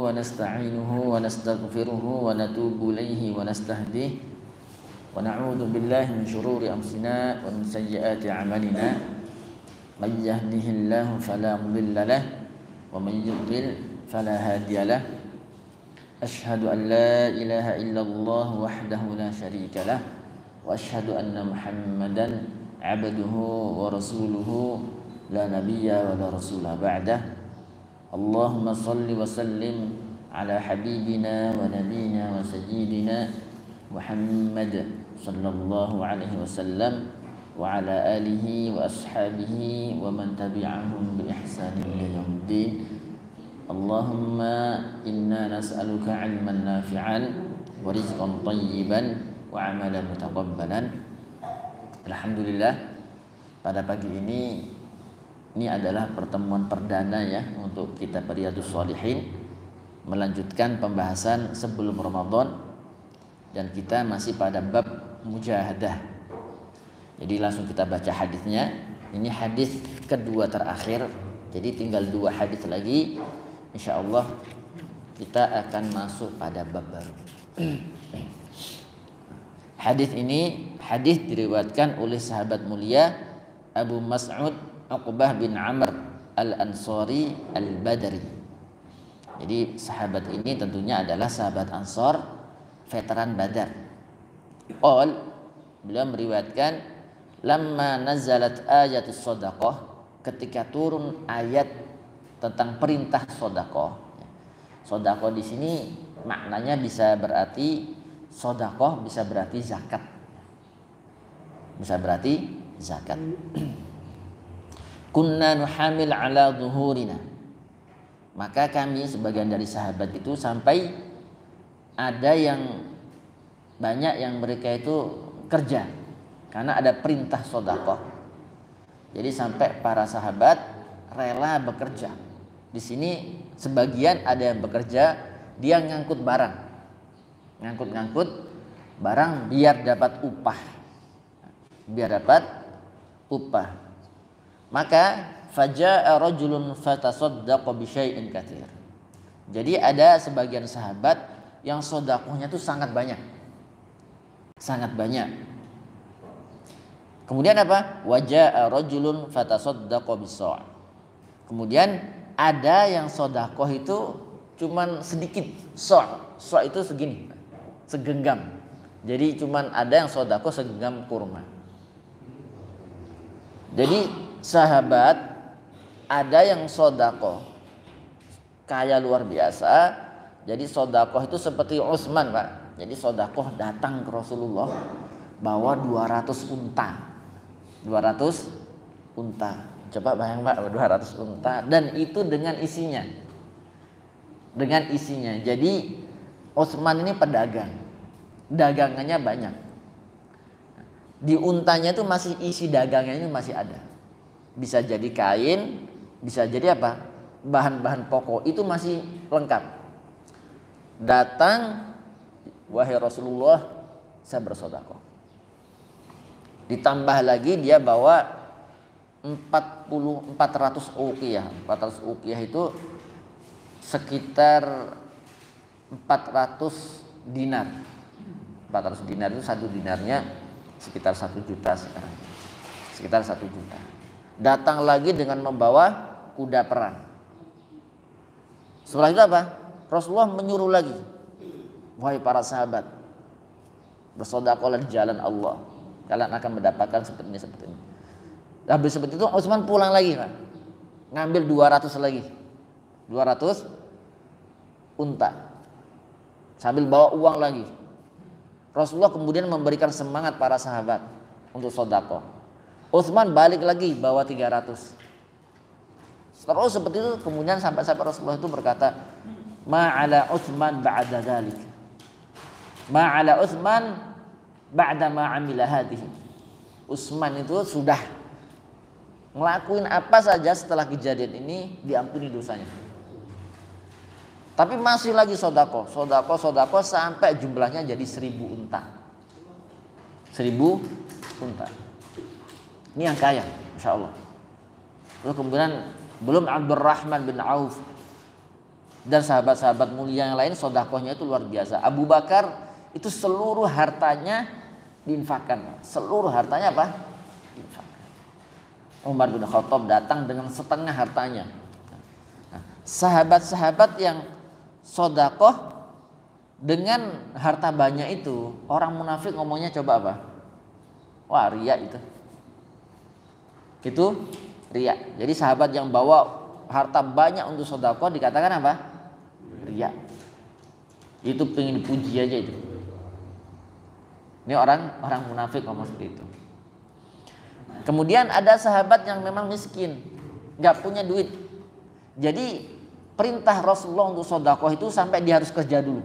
ونستعينه ونستغفره ونتوب إليه ونستهديه ونعوذ بالله من شرور أنفسنا ومن سيئات أعمالنا من يهده الله فلا مضل له ومن يضلل فلا هادي له أشهد أن لا إله إلا الله وحده لا شريك له وأشهد أن محمدا عبده ورسوله لا نبي ولا رسول بعده اللهم صل وسلم على حبيبنا ونبينا وسيدنا محمد صلى الله عليه وسلم وعلى آله وأصحابه ومن تبعهم بإحسان إلى يوم الدين اللهم إنا نسألك علما نافعا ورزقا طيبا وعملا متقبلا. Alhamdulillah, pada pagi ini adalah pertemuan perdana ya untuk kita Riyadhus Shalihin, melanjutkan pembahasan sebelum Ramadan, dan kita masih pada bab mujahadah. Jadi langsung kita baca hadisnya. Ini hadis kedua terakhir, jadi tinggal 2 hadis lagi. Insyaallah kita akan masuk pada bab baru. Hadis ini diriwayatkan oleh sahabat mulia Abu Mas'ud Uqbah bin Amr Al-Ansari Al-Badri. Jadi sahabat ini tentunya adalah sahabat Ansar, veteran Badar. Beliau meriwayatkan, lamma nazalat ayatus shadaqah, ketika turun ayat tentang perintah sedekah. Sedekah di sini maknanya bisa berarti sedekah, bisa berarti zakat. Bisa berarti zakat. Kunna nuhamil ala zuhurina. Maka kami sebagian dari sahabat itu sampai ada yang banyak yang mereka itu kerja karena ada perintah sedekah. Jadi sampai para sahabat rela bekerja. Di sini sebagian ada yang bekerja, dia ngangkut barang. Ngangkut barang biar dapat upah. Maka faja'a rajulun fatasaddaqa bi syai'in katsir. Jadi ada sebagian sahabat yang sedekahnya itu sangat banyak. Sangat banyak. Kemudian apa? Waja'a rajulun fatasaddaqa bis-sa'. Kemudian ada yang sedekah itu cuman sedikit. Sa' itu segini, segenggam. Jadi cuman ada yang sedekah segenggam kurma. Jadi sahabat ada yang sedekah kaya luar biasa. Jadi sedekah itu seperti Utsman, Pak. Jadi sedekah datang ke Rasulullah bawa 200 unta. 200 unta. Coba bayang Pak, 200 unta, dan itu dengan isinya. Jadi Utsman ini pedagang. Dagangannya banyak. Di untanya itu masih isi dagangnya ini masih ada. Bisa jadi kain, bisa jadi apa? Bahan-bahan pokok itu masih lengkap. Datang, wahai Rasulullah, saya bersedekah. Ditambah lagi dia bawa 400 uqiyah. 400 uqiyah itu sekitar 400 dinar. 400 dinar itu satu dinarnya sekitar 1 juta sekarang. Sekitar 1 juta. Datang lagi dengan membawa kuda perang. Setelah itu apa? Rasulullah menyuruh lagi, wahai para sahabat, bersedekahlah di jalan Allah. Kalian akan mendapatkan seperti ini. Habis seperti itu Utsman pulang lagi, Pak. Ngambil 200 lagi. 200 unta. Sambil bawa uang lagi. Rasulullah kemudian memberikan semangat para sahabat untuk sedekah. Utsman balik lagi bawa 300. Terus seperti itu kemudian sampai Rasulullah itu berkata, "Ma'ala Utsman ba'da dzalik. Ma'ala Utsman ba'da ma 'amila hadhihi." Utsman itu sudah ngelakuin apa saja setelah kejadian ini diampuni dosanya. Tapi masih lagi sedekah sampai jumlahnya jadi 1000 unta. 1000 unta. Ini yang kaya, Masya Allah. Lalu kemudian belum Abdurrahman bin Auf Dan sahabat-sahabat mulia yang lain sodakohnya itu luar biasa. Abu Bakar itu seluruh hartanya diinfakkan. Seluruh hartanya apa? Diinfakkan. Umar bin Khattab datang dengan setengah hartanya. Nah, sahabat-sahabat yang sodakoh dengan harta banyak itu, orang munafik ngomongnya coba apa? Wah, riya itu. Itu riya. Jadi sahabat yang bawa harta banyak untuk sodakoh dikatakan apa? Riya. Itu pengen dipuji aja itu. Ini orang munafik ngomong seperti itu. Kemudian ada sahabat yang memang miskin, nggak punya duit. Jadi perintah Rasulullah untuk sodakoh itu sampai dia harus kerja dulu.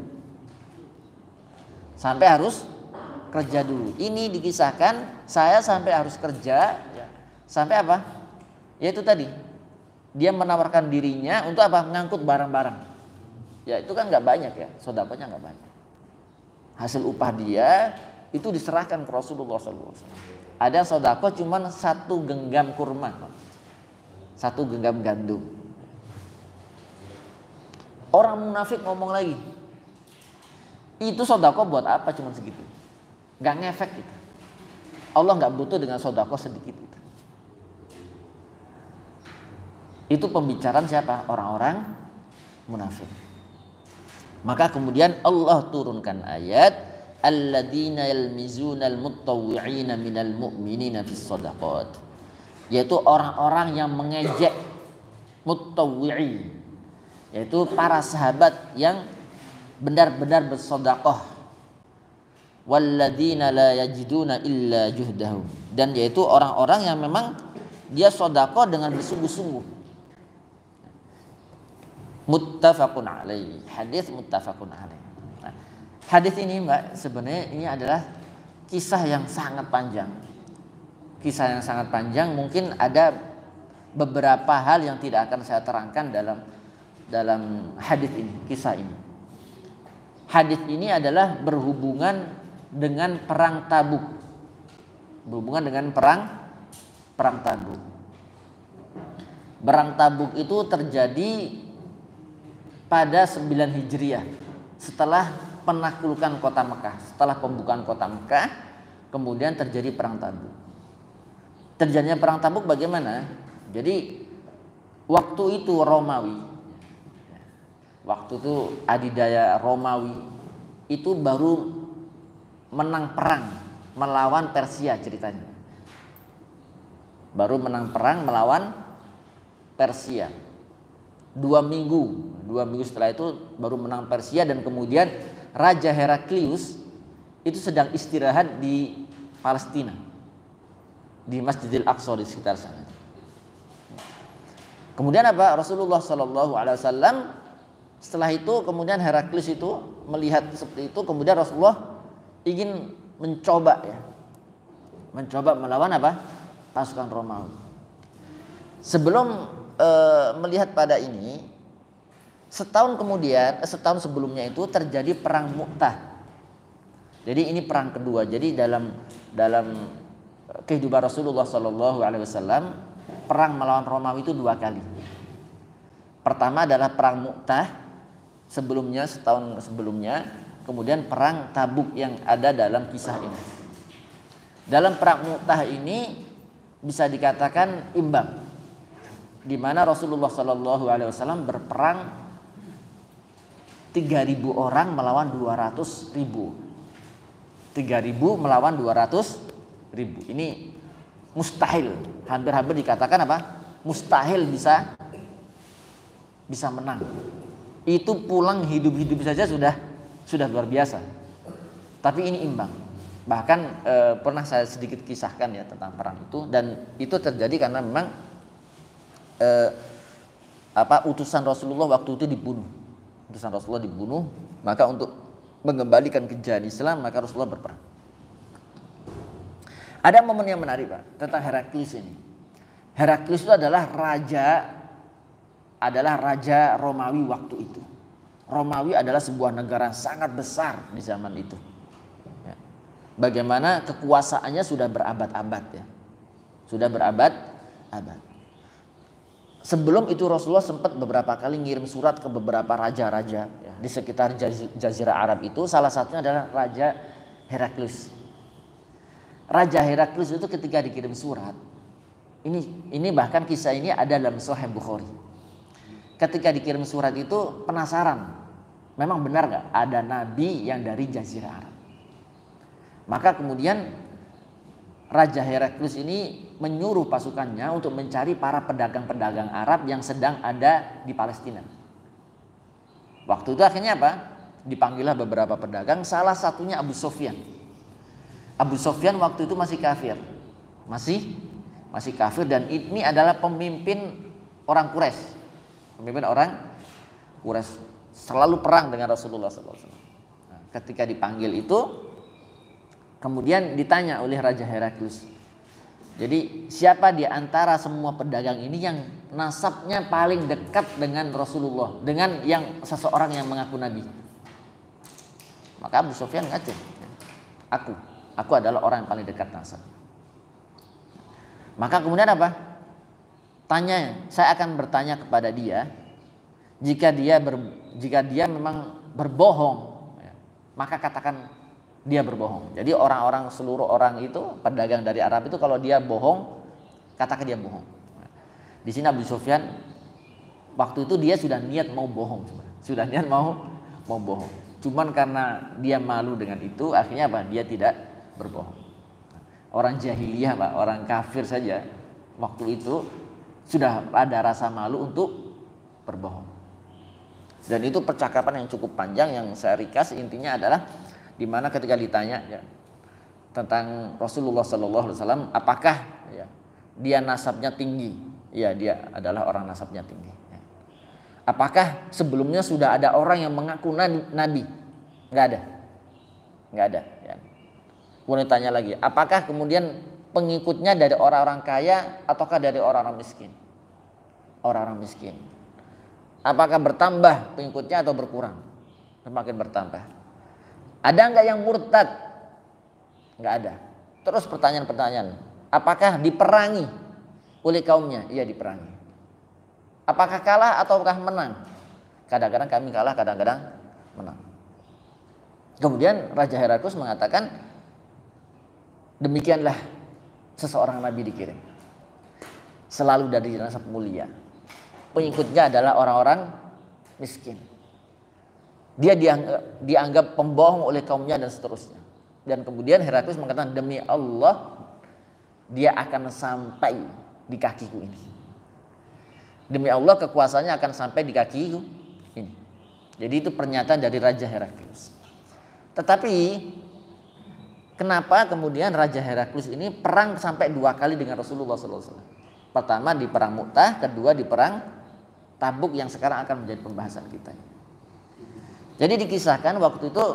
Sampai harus kerja dulu. Ini dikisahkan saya sampai harus kerja. Sampai apa? Ya itu tadi. Dia menawarkan dirinya untuk apa? Mengangkut barang-barang. Ya itu kan nggak banyak ya, sodakohnya nggak banyak. Hasil upah dia itu diserahkan ke Rasulullah SAW. Ada sodakoh cuma 1 genggam kurma, 1 genggam gandum. Orang munafik ngomong lagi, itu sodakoh buat apa cuma segitu? Nggak ngefek gitu. Allah nggak butuh dengan sodakoh sedikit itu. Itu pembicaraan siapa? Orang-orang munafik. Maka kemudian Allah turunkan ayat alladzina yalmizunal muttawwi'ina minal mu'minina fis shadaqat, yaitu orang-orang yang mengejek muttawwi'i, yaitu para sahabat yang benar-benar bersedekah, walladzina la yajiduna illa juhdahum, dan yaitu orang-orang yang memang dia sedekah dengan bersungguh-sungguh. Muttafaqun alaihi, hadis muttafaqun alaihi. Nah, hadis ini Mbak sebenarnya ini adalah kisah yang sangat panjang. Kisah yang sangat panjang, mungkin ada beberapa hal yang tidak akan saya terangkan dalam hadis ini, kisah ini. Hadis ini adalah berhubungan dengan perang Tabuk. Berhubungan dengan perang Tabuk. Perang Tabuk itu terjadi pada 9 Hijriah, setelah penaklukan kota Mekah, setelah pembukaan kota Mekah, kemudian terjadi perang Tabuk. Terjadinya perang Tabuk bagaimana? Jadi waktu itu Romawi, waktu itu adidaya Romawi itu baru menang perang melawan Persia ceritanya. Baru menang perang melawan Persia. 2 minggu setelah itu baru menang Persia, dan kemudian Raja Heraklius itu sedang istirahat di Palestina, di Masjidil Aqsa di sekitar sana. Kemudian apa? Rasulullah SAW setelah itu kemudian Heraklius itu melihat seperti itu, kemudian Rasulullah ingin mencoba melawan apa? Pasukan Romawi. Sebelum melihat pada ini, setahun sebelumnya itu terjadi perang Mu'tah. Jadi ini perang kedua. Jadi dalam kehidupan Rasulullah SAW, perang melawan Romawi itu 2 kali. Pertama adalah perang Mu'tah setahun sebelumnya, kemudian perang Tabuk yang ada dalam kisah ini. Dalam perang Mu'tah ini bisa dikatakan imbang, di mana Rasulullah SAW berperang 3.000 orang melawan 200.000. 3.000 melawan 200.000. Ini mustahil, hampir-hampir dikatakan apa? Mustahil bisa menang. Itu pulang hidup-hidup saja sudah luar biasa. Tapi ini imbang. Bahkan pernah saya sedikit kisahkan ya tentang perang itu, dan itu terjadi karena memang utusan Rasulullah waktu itu dibunuh. Utusan Rasulullah dibunuh, maka untuk mengembalikan kejayaan Islam maka Rasulullah berperang. Ada momen yang menarik Pak tentang Heraklius ini. Heraklius itu adalah raja Romawi waktu itu. Romawi adalah sebuah negara sangat besar di zaman itu. Ya. Bagaimana kekuasaannya sudah berabad-abad ya. Sudah berabad-abad. Sebelum itu Rasulullah sempat beberapa kali ngirim surat ke beberapa raja-raja ya, di sekitar Jazirah Arab itu. Salah satunya adalah Raja Heraklius. Raja Heraklius itu ketika dikirim surat, ini bahkan kisah ini ada dalam Sahih Bukhari. Ketika dikirim surat itu penasaran, memang benar nggak ada nabi yang dari Jazirah Arab? Maka kemudian Raja Heraklius ini menyuruh pasukannya untuk mencari para pedagang-pedagang Arab yang sedang ada di Palestina. Waktu itu akhirnya apa? Dipanggillah beberapa pedagang, salah satunya Abu Sufyan. Abu Sufyan waktu itu masih kafir. Masih kafir, dan ini adalah pemimpin orang Quraisy. Pemimpin orang Quraisy, selalu perang dengan Rasulullah SAW. Nah, ketika dipanggil itu, kemudian ditanya oleh Raja Heraklius, jadi siapa di antara semua pedagang ini yang nasabnya paling dekat dengan Rasulullah, dengan yang seseorang yang mengaku nabi? Maka Abu Sufyan ngaku, aku adalah orang yang paling dekat nasab. Maka kemudian apa? Saya akan bertanya kepada dia, jika dia memang berbohong, maka katakan dia berbohong. Jadi seluruh orang itu, pedagang dari Arab itu, kalau dia bohong, katakan dia bohong. Di sini Abu Sufyan waktu itu dia sudah niat mau bohong, mau bohong. Cuman karena dia malu dengan itu, akhirnya apa? Dia tidak berbohong. Orang jahiliyah, Pak, orang kafir saja waktu itu sudah ada rasa malu untuk berbohong. Dan itu percakapan yang cukup panjang, yang saya ringkas intinya adalah di mana ketika ditanya ya, tentang Rasulullah SAW, apakah ya, dia nasabnya tinggi? Ya, dia adalah orang nasabnya tinggi. Ya. Apakah sebelumnya sudah ada orang yang mengaku nabi? Nggak ada. Ya. Kemudian tanya lagi, apakah kemudian pengikutnya dari orang-orang kaya ataukah dari orang-orang miskin? Orang-orang miskin. Apakah bertambah pengikutnya atau berkurang? Semakin bertambah. Ada nggak yang murtad? Nggak ada. Terus pertanyaan-pertanyaan. Apakah diperangi oleh kaumnya? Iya, diperangi. Apakah kalah ataukah menang? Kadang-kadang kami kalah, kadang-kadang menang. Kemudian Raja Heraklius mengatakan, demikianlah seseorang nabi dikirim. Selalu dari nasab mulia. Pengikutnya adalah orang-orang miskin. Dia dianggap pembohong oleh kaumnya dan seterusnya. Dan kemudian Heraklius mengatakan, demi Allah dia akan sampai di kakiku ini. Demi Allah kekuasaannya akan sampai di kakiku ini. Jadi itu pernyataan dari Raja Heraklius. Tetapi kenapa kemudian Raja Heraklius ini perang sampai 2 kali dengan Rasulullah SAW? Pertama di perang Mu'tah, kedua di perang Tabuk yang sekarang akan menjadi pembahasan kita. Jadi dikisahkan waktu itu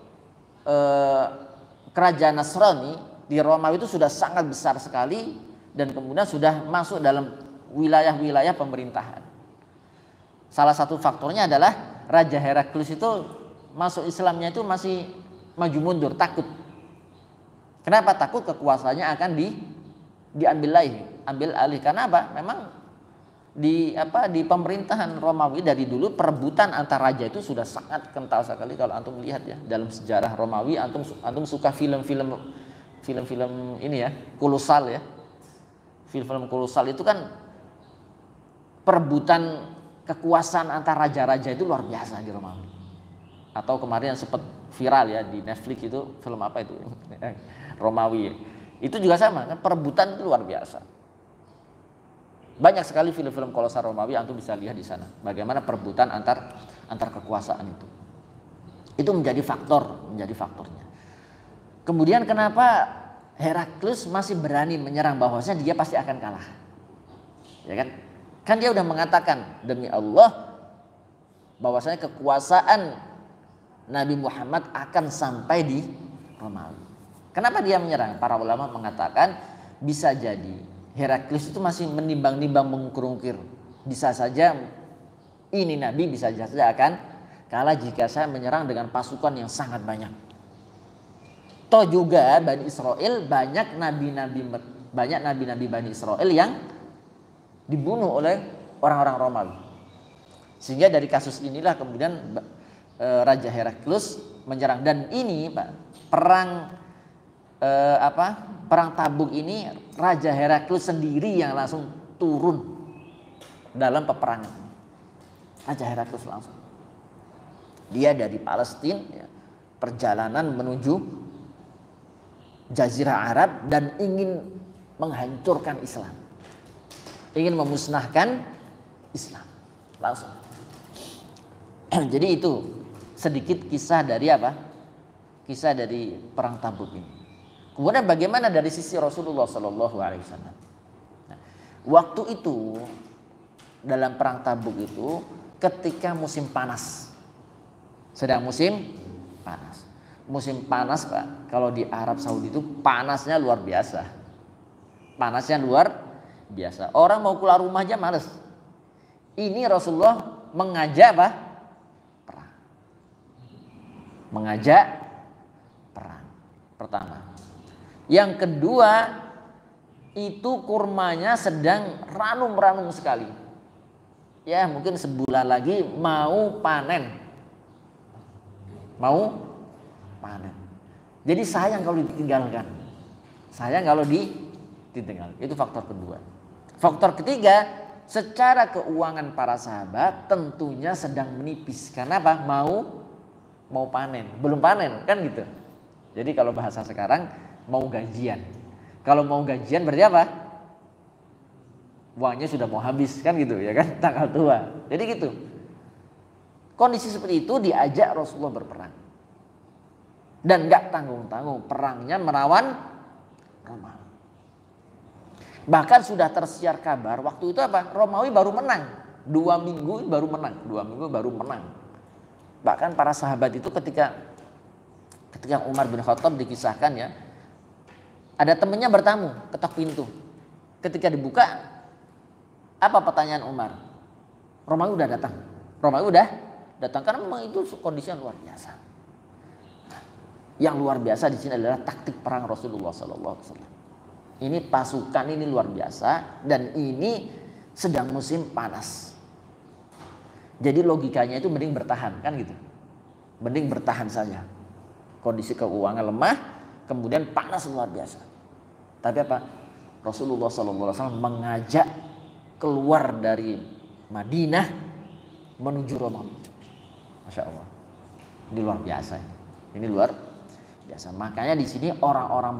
kerajaan Nasrani di Romawi itu sudah sangat besar sekali dan kemudian sudah masuk dalam wilayah-wilayah pemerintahan. Salah satu faktornya adalah Raja Heraklius itu masuk Islamnya itu masih maju mundur, takut. Kenapa takut? Kekuasaannya akan diambil alih. Karena apa? Memang di pemerintahan Romawi dari dulu perebutan antar raja itu sudah sangat kental sekali. Kalau antum lihat ya dalam sejarah Romawi, antum suka film-film ini ya, kolosal ya. Film-film kolosal itu kan perebutan kekuasaan antar raja-raja itu luar biasa di Romawi. Atau kemarin yang sempat viral ya di Netflix itu film apa itu? Romawi. Itu juga sama kan, perebutan itu luar biasa. Banyak sekali film-film kolosal Romawi, antum bisa lihat di sana bagaimana perebutan antar kekuasaan itu. Itu menjadi faktornya. Kemudian kenapa Heraklius masih berani menyerang, bahwasanya dia pasti akan kalah. Ya kan? Kan dia udah mengatakan demi Allah bahwasanya kekuasaan Nabi Muhammad akan sampai di Romawi. Kenapa dia menyerang? Para ulama mengatakan bisa jadi Heraklius itu masih menimbang-nimbang, mengukir-ukir. Bisa saja ini Nabi bisa saja akan kalah jika saya menyerang dengan pasukan yang sangat banyak. Toh juga Bani Israel banyak nabi-nabi Bani Israel yang dibunuh oleh orang-orang Romawi. Sehingga dari kasus inilah kemudian Raja Heraklius menyerang, dan ini Pak, perang Tabuk ini Raja Heraklius sendiri yang langsung turun dalam peperangan. Raja Heraklius langsung. Dia dari Palestina ya, perjalanan menuju Jazirah Arab dan ingin menghancurkan Islam. Ingin memusnahkan Islam. Langsung. Jadi itu sedikit kisah dari apa? Kisah dari perang Tabuk ini. Kemudian bagaimana dari sisi Rasulullah Sallallahu Alaihi Wasallam? Nah, waktu itu dalam perang Tabuk itu ketika musim panas, sedang musim panas. Musim panas Pak, kalau di Arab Saudi itu panasnya luar biasa. Panasnya luar biasa. Orang mau keluar rumah aja males. Ini Rasulullah mengajak apa? Perang. Mengajak perang. Pertama. Yang kedua, itu kurmanya sedang ranum-ranum sekali. Ya, mungkin sebulan lagi mau panen. Mau panen. Jadi sayang kalau ditinggalkan. Sayang kalau ditinggalkan. Itu faktor kedua. Faktor ketiga, secara keuangan para sahabat tentunya sedang menipis. Karena apa? Mau panen. Belum panen kan gitu. Jadi kalau bahasa sekarang mau gajian. Kalau mau gajian berarti apa? Uangnya sudah mau habis kan gitu ya kan, tanggal tua. Jadi gitu. Kondisi seperti itu diajak Rasulullah berperang. Dan gak tanggung-tanggung perangnya melawan Romawi. Bahkan sudah tersiar kabar waktu itu apa? Romawi baru menang. 2 minggu baru menang. Bahkan para sahabat itu ketika Umar bin Khattab dikisahkan ya, ada temannya bertamu ketok pintu. Ketika dibuka, apa pertanyaan Umar? Romawi udah datang karena memang itu kondisinya luar biasa. Yang luar biasa di sini adalah taktik perang Rasulullah SAW. Ini pasukan ini luar biasa dan ini sedang musim panas. Jadi logikanya itu mending bertahan kan gitu. Mending bertahan saja. Kondisi keuangan lemah, kemudian panas luar biasa. Tapi apa? Rasulullah SAW mengajak keluar dari Madinah menuju Romawi. Masya Allah. Ini luar biasa. Ini luar biasa. Makanya di sini orang-orang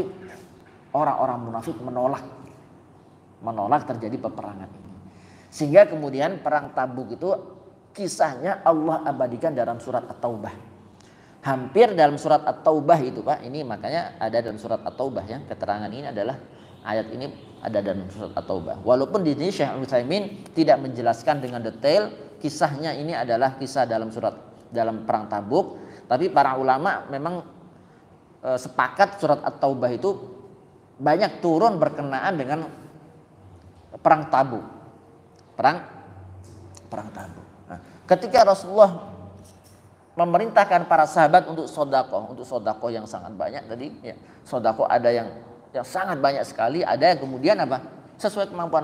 munafik menolak terjadi peperangan ini. Sehingga kemudian perang Tabuk itu kisahnya Allah abadikan dalam surat At-Taubah. Hampir dalam surat At-Taubah itu Pak, ini makanya ada dalam surat At-Taubah ya. Keterangan ini adalah ayat ini ada dalam surat At-Taubah. Walaupun di sini Syekh Al-Utsaimin tidak menjelaskan dengan detail kisahnya ini adalah kisah dalam perang Tabuk, tapi para ulama memang sepakat surat At-Taubah itu banyak turun berkenaan dengan perang Tabuk. Perang Tabuk. Nah, ketika Rasulullah memerintahkan para sahabat untuk sodakoh yang sangat banyak tadi, ya, sodakoh ada yang sangat banyak sekali, ada yang kemudian apa? Sesuai kemampuan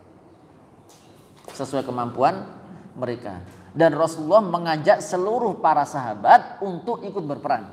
mereka. Dan Rasulullah mengajak seluruh para sahabat untuk ikut berperang.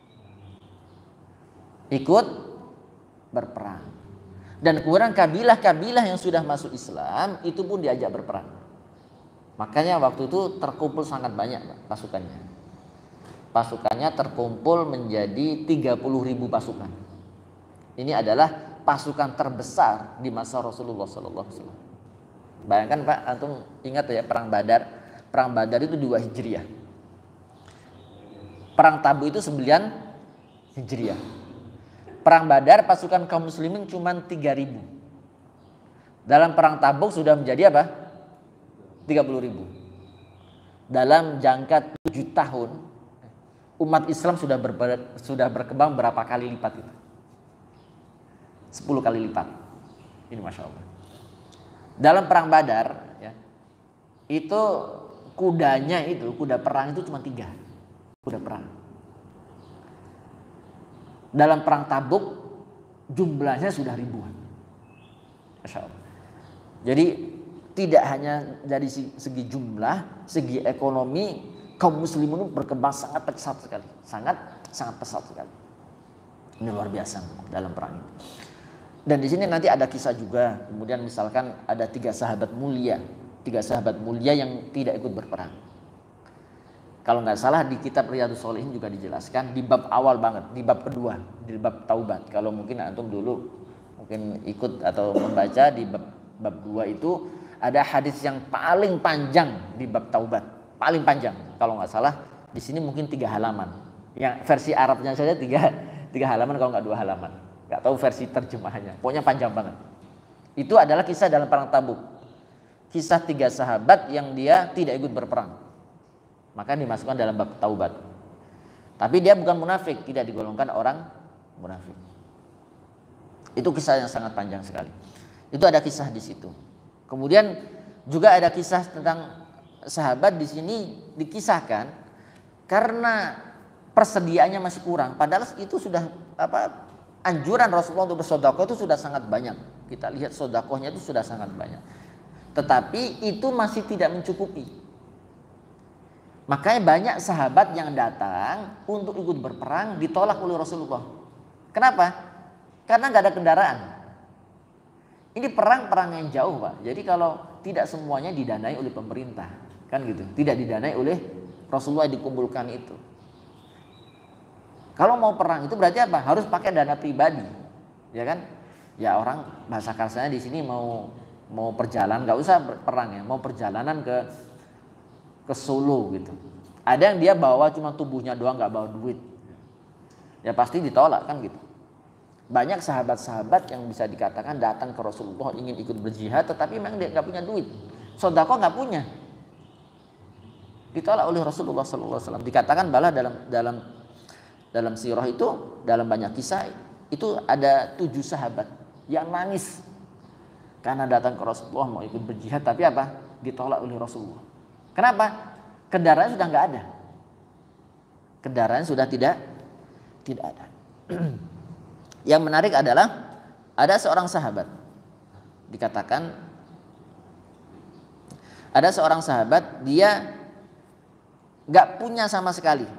Dan kemudian kabilah-kabilah yang sudah masuk Islam itu pun diajak berperang. Makanya waktu itu terkumpul sangat banyak pasukannya. Pasukannya terkumpul menjadi 30.000 pasukan. Ini adalah pasukan terbesar di masa Rasulullah SAW. Bayangkan Pak, antum ingat ya perang Badar. Perang Badar itu 2 Hijriah. Perang Tabuk itu 9 Hijriah. Perang Badar pasukan kaum muslimin cuma 3.000. Dalam perang Tabuk sudah menjadi apa? 30.000. Dalam jangka 7 tahun umat Islam sudah berkembang berapa kali lipat itu? 10 kali lipat. Ini Masya Allah. Dalam perang Badar ya, itu kuda perang itu cuma 3 kuda perang. Dalam perang Tabuk jumlahnya sudah ribuan. Masya Allah. Jadi tidak hanya dari segi jumlah, segi ekonomi, kaum muslimin berkembang sangat pesat sekali. Sangat pesat sekali. Ini luar biasa dalam perang ini. Dan di sini nanti ada kisah juga. Kemudian misalkan ada 3 sahabat mulia yang tidak ikut berperang. Kalau nggak salah di kitab Riyadhus Shalihin juga dijelaskan di bab awal banget, di bab kedua, di bab taubat. Kalau mungkin antum dulu mungkin ikut atau membaca di bab 2 itu ada hadis yang paling panjang di bab taubat, paling panjang. Kalau nggak salah di sini mungkin 3 halaman. Yang versi Arabnya saja 3 halaman kalau nggak 2 halaman. Nggak tahu versi terjemahannya. Pokoknya panjang banget. Itu adalah kisah dalam perang Tabuk. Kisah 3 sahabat yang dia tidak ikut berperang. Maka dimasukkan dalam bab taubat. Tapi dia bukan munafik, tidak digolongkan orang munafik. Itu kisah yang sangat panjang sekali. Itu ada kisah di situ. Kemudian juga ada kisah tentang sahabat di sini dikisahkan karena persediaannya masih kurang. Padahal itu sudah anjuran Rasulullah untuk bersedekah itu sudah sangat banyak. Kita lihat sedekahnya itu sudah sangat banyak. Tetapi itu masih tidak mencukupi. Makanya banyak sahabat yang datang untuk ikut berperang ditolak oleh Rasulullah. Kenapa? Karena nggak ada kendaraan. Ini perang yang jauh, Pak. Jadi kalau tidak semuanya didanai oleh pemerintah, kan gitu. Tidak didanai oleh Rasulullah dikumpulkan itu. Kalau mau perang itu berarti apa? Harus pakai dana pribadi, ya kan? Ya orang bahasa kasarnya di sini mau perjalanan, nggak usah perang ya, mau perjalanan ke Solo gitu. Ada yang dia bawa cuma tubuhnya doang, nggak bawa duit. Ya pasti ditolak kan gitu. Banyak sahabat-sahabat yang bisa dikatakan datang ke Rasulullah ingin ikut berjihad, tetapi memang dia nggak punya duit. Sedekah nggak punya. Ditolak oleh Rasulullah SAW. Dikatakan bahwa dalam sirah itu, dalam banyak kisah itu ada 7 sahabat yang nangis karena datang ke Rasulullah mau ikut berjihad, tapi apa? Ditolak oleh Rasulullah. Kenapa? Kendaraan sudah nggak ada. Kendaraan sudah tidak ada. Yang menarik adalah ada seorang sahabat, dikatakan ada seorang sahabat dia nggak punya sama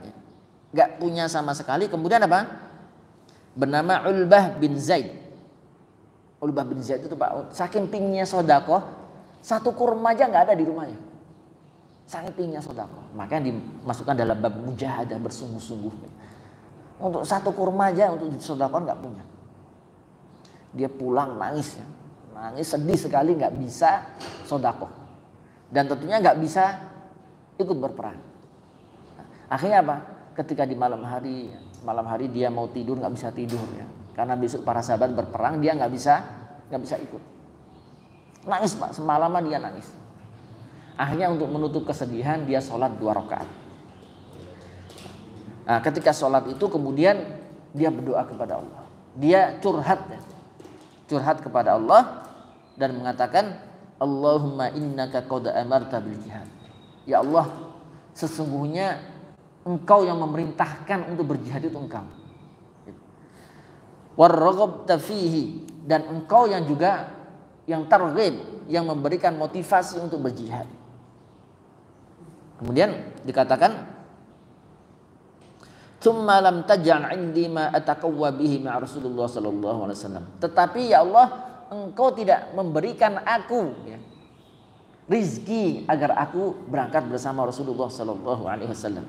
sekali, kemudian apa? Bernama Ulbah bin Zaid. Ulbah bin Zaid itu Pak, saking tingginya sedekah, 1 kurma aja nggak ada di rumahnya. Saking tingginya sedekah, makanya dimasukkan dalam bab mujahadah, bersungguh-sungguh. Untuk 1 kurma aja untuk sedekah nggak punya. Dia pulang nangis sedih sekali nggak bisa sedekah, dan tentunya nggak bisa ikut berperang. Akhirnya apa? Ketika di malam hari dia mau tidur nggak bisa tidur ya, karena besok para sahabat berperang, dia nggak bisa ikut. Nangis Pak, semalaman dia nangis. Akhirnya untuk menutup kesedihan dia sholat 2 rakaat. Nah, ketika sholat itu kemudian dia berdoa kepada Allah. Dia curhat kepada Allah dan mengatakan, Allahumma innaka qad amarta bil jihad. Ya Allah, sesungguhnya Engkau yang memerintahkan untuk berjihad itu Engkau. Warraghabta fihi, dan Engkau yang juga yang targhib, yang memberikan motivasi untuk berjihad. Kemudian dikatakan, "Tsumma lam taj'al 'indi ma ataqawwa bihi ma Rasulullah sallallahu alaihi wasallam." Tetapi ya Allah, Engkau tidak memberikan aku rizki agar aku berangkat bersama Rasulullah sallallahu alaihi wasallam.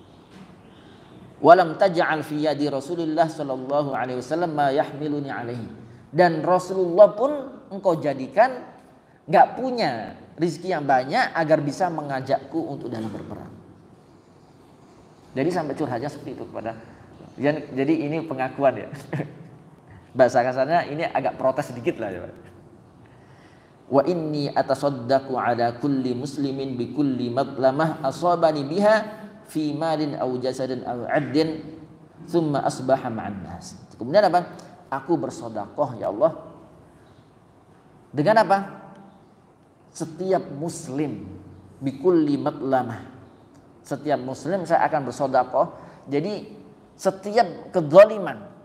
Walam taj'al fi yadi Rasulullah sallallahu alaihi wasallam ma yahmiluni alaihi. Dan Rasulullah pun Engkau jadikan enggak punya rizki yang banyak agar bisa mengajakku untuk dalam berperang. Jadi sampai curhatnya seperti itu kepada. Jadi ini pengakuan ya. Bahasa kasarnya ini agak protes sedikit lah ya. Wa inni atasaddaqu ala kulli muslimin bi kulli madlamah asabani biha fi malin aw jasadin aw 'abdin thumma asbaha ma'an nas. Kemudian apa? Aku bersedekah ya Allah. Dengan apa? Setiap muslim bi kulli madlamah. Setiap muslim saya akan bersedekah. Jadi setiap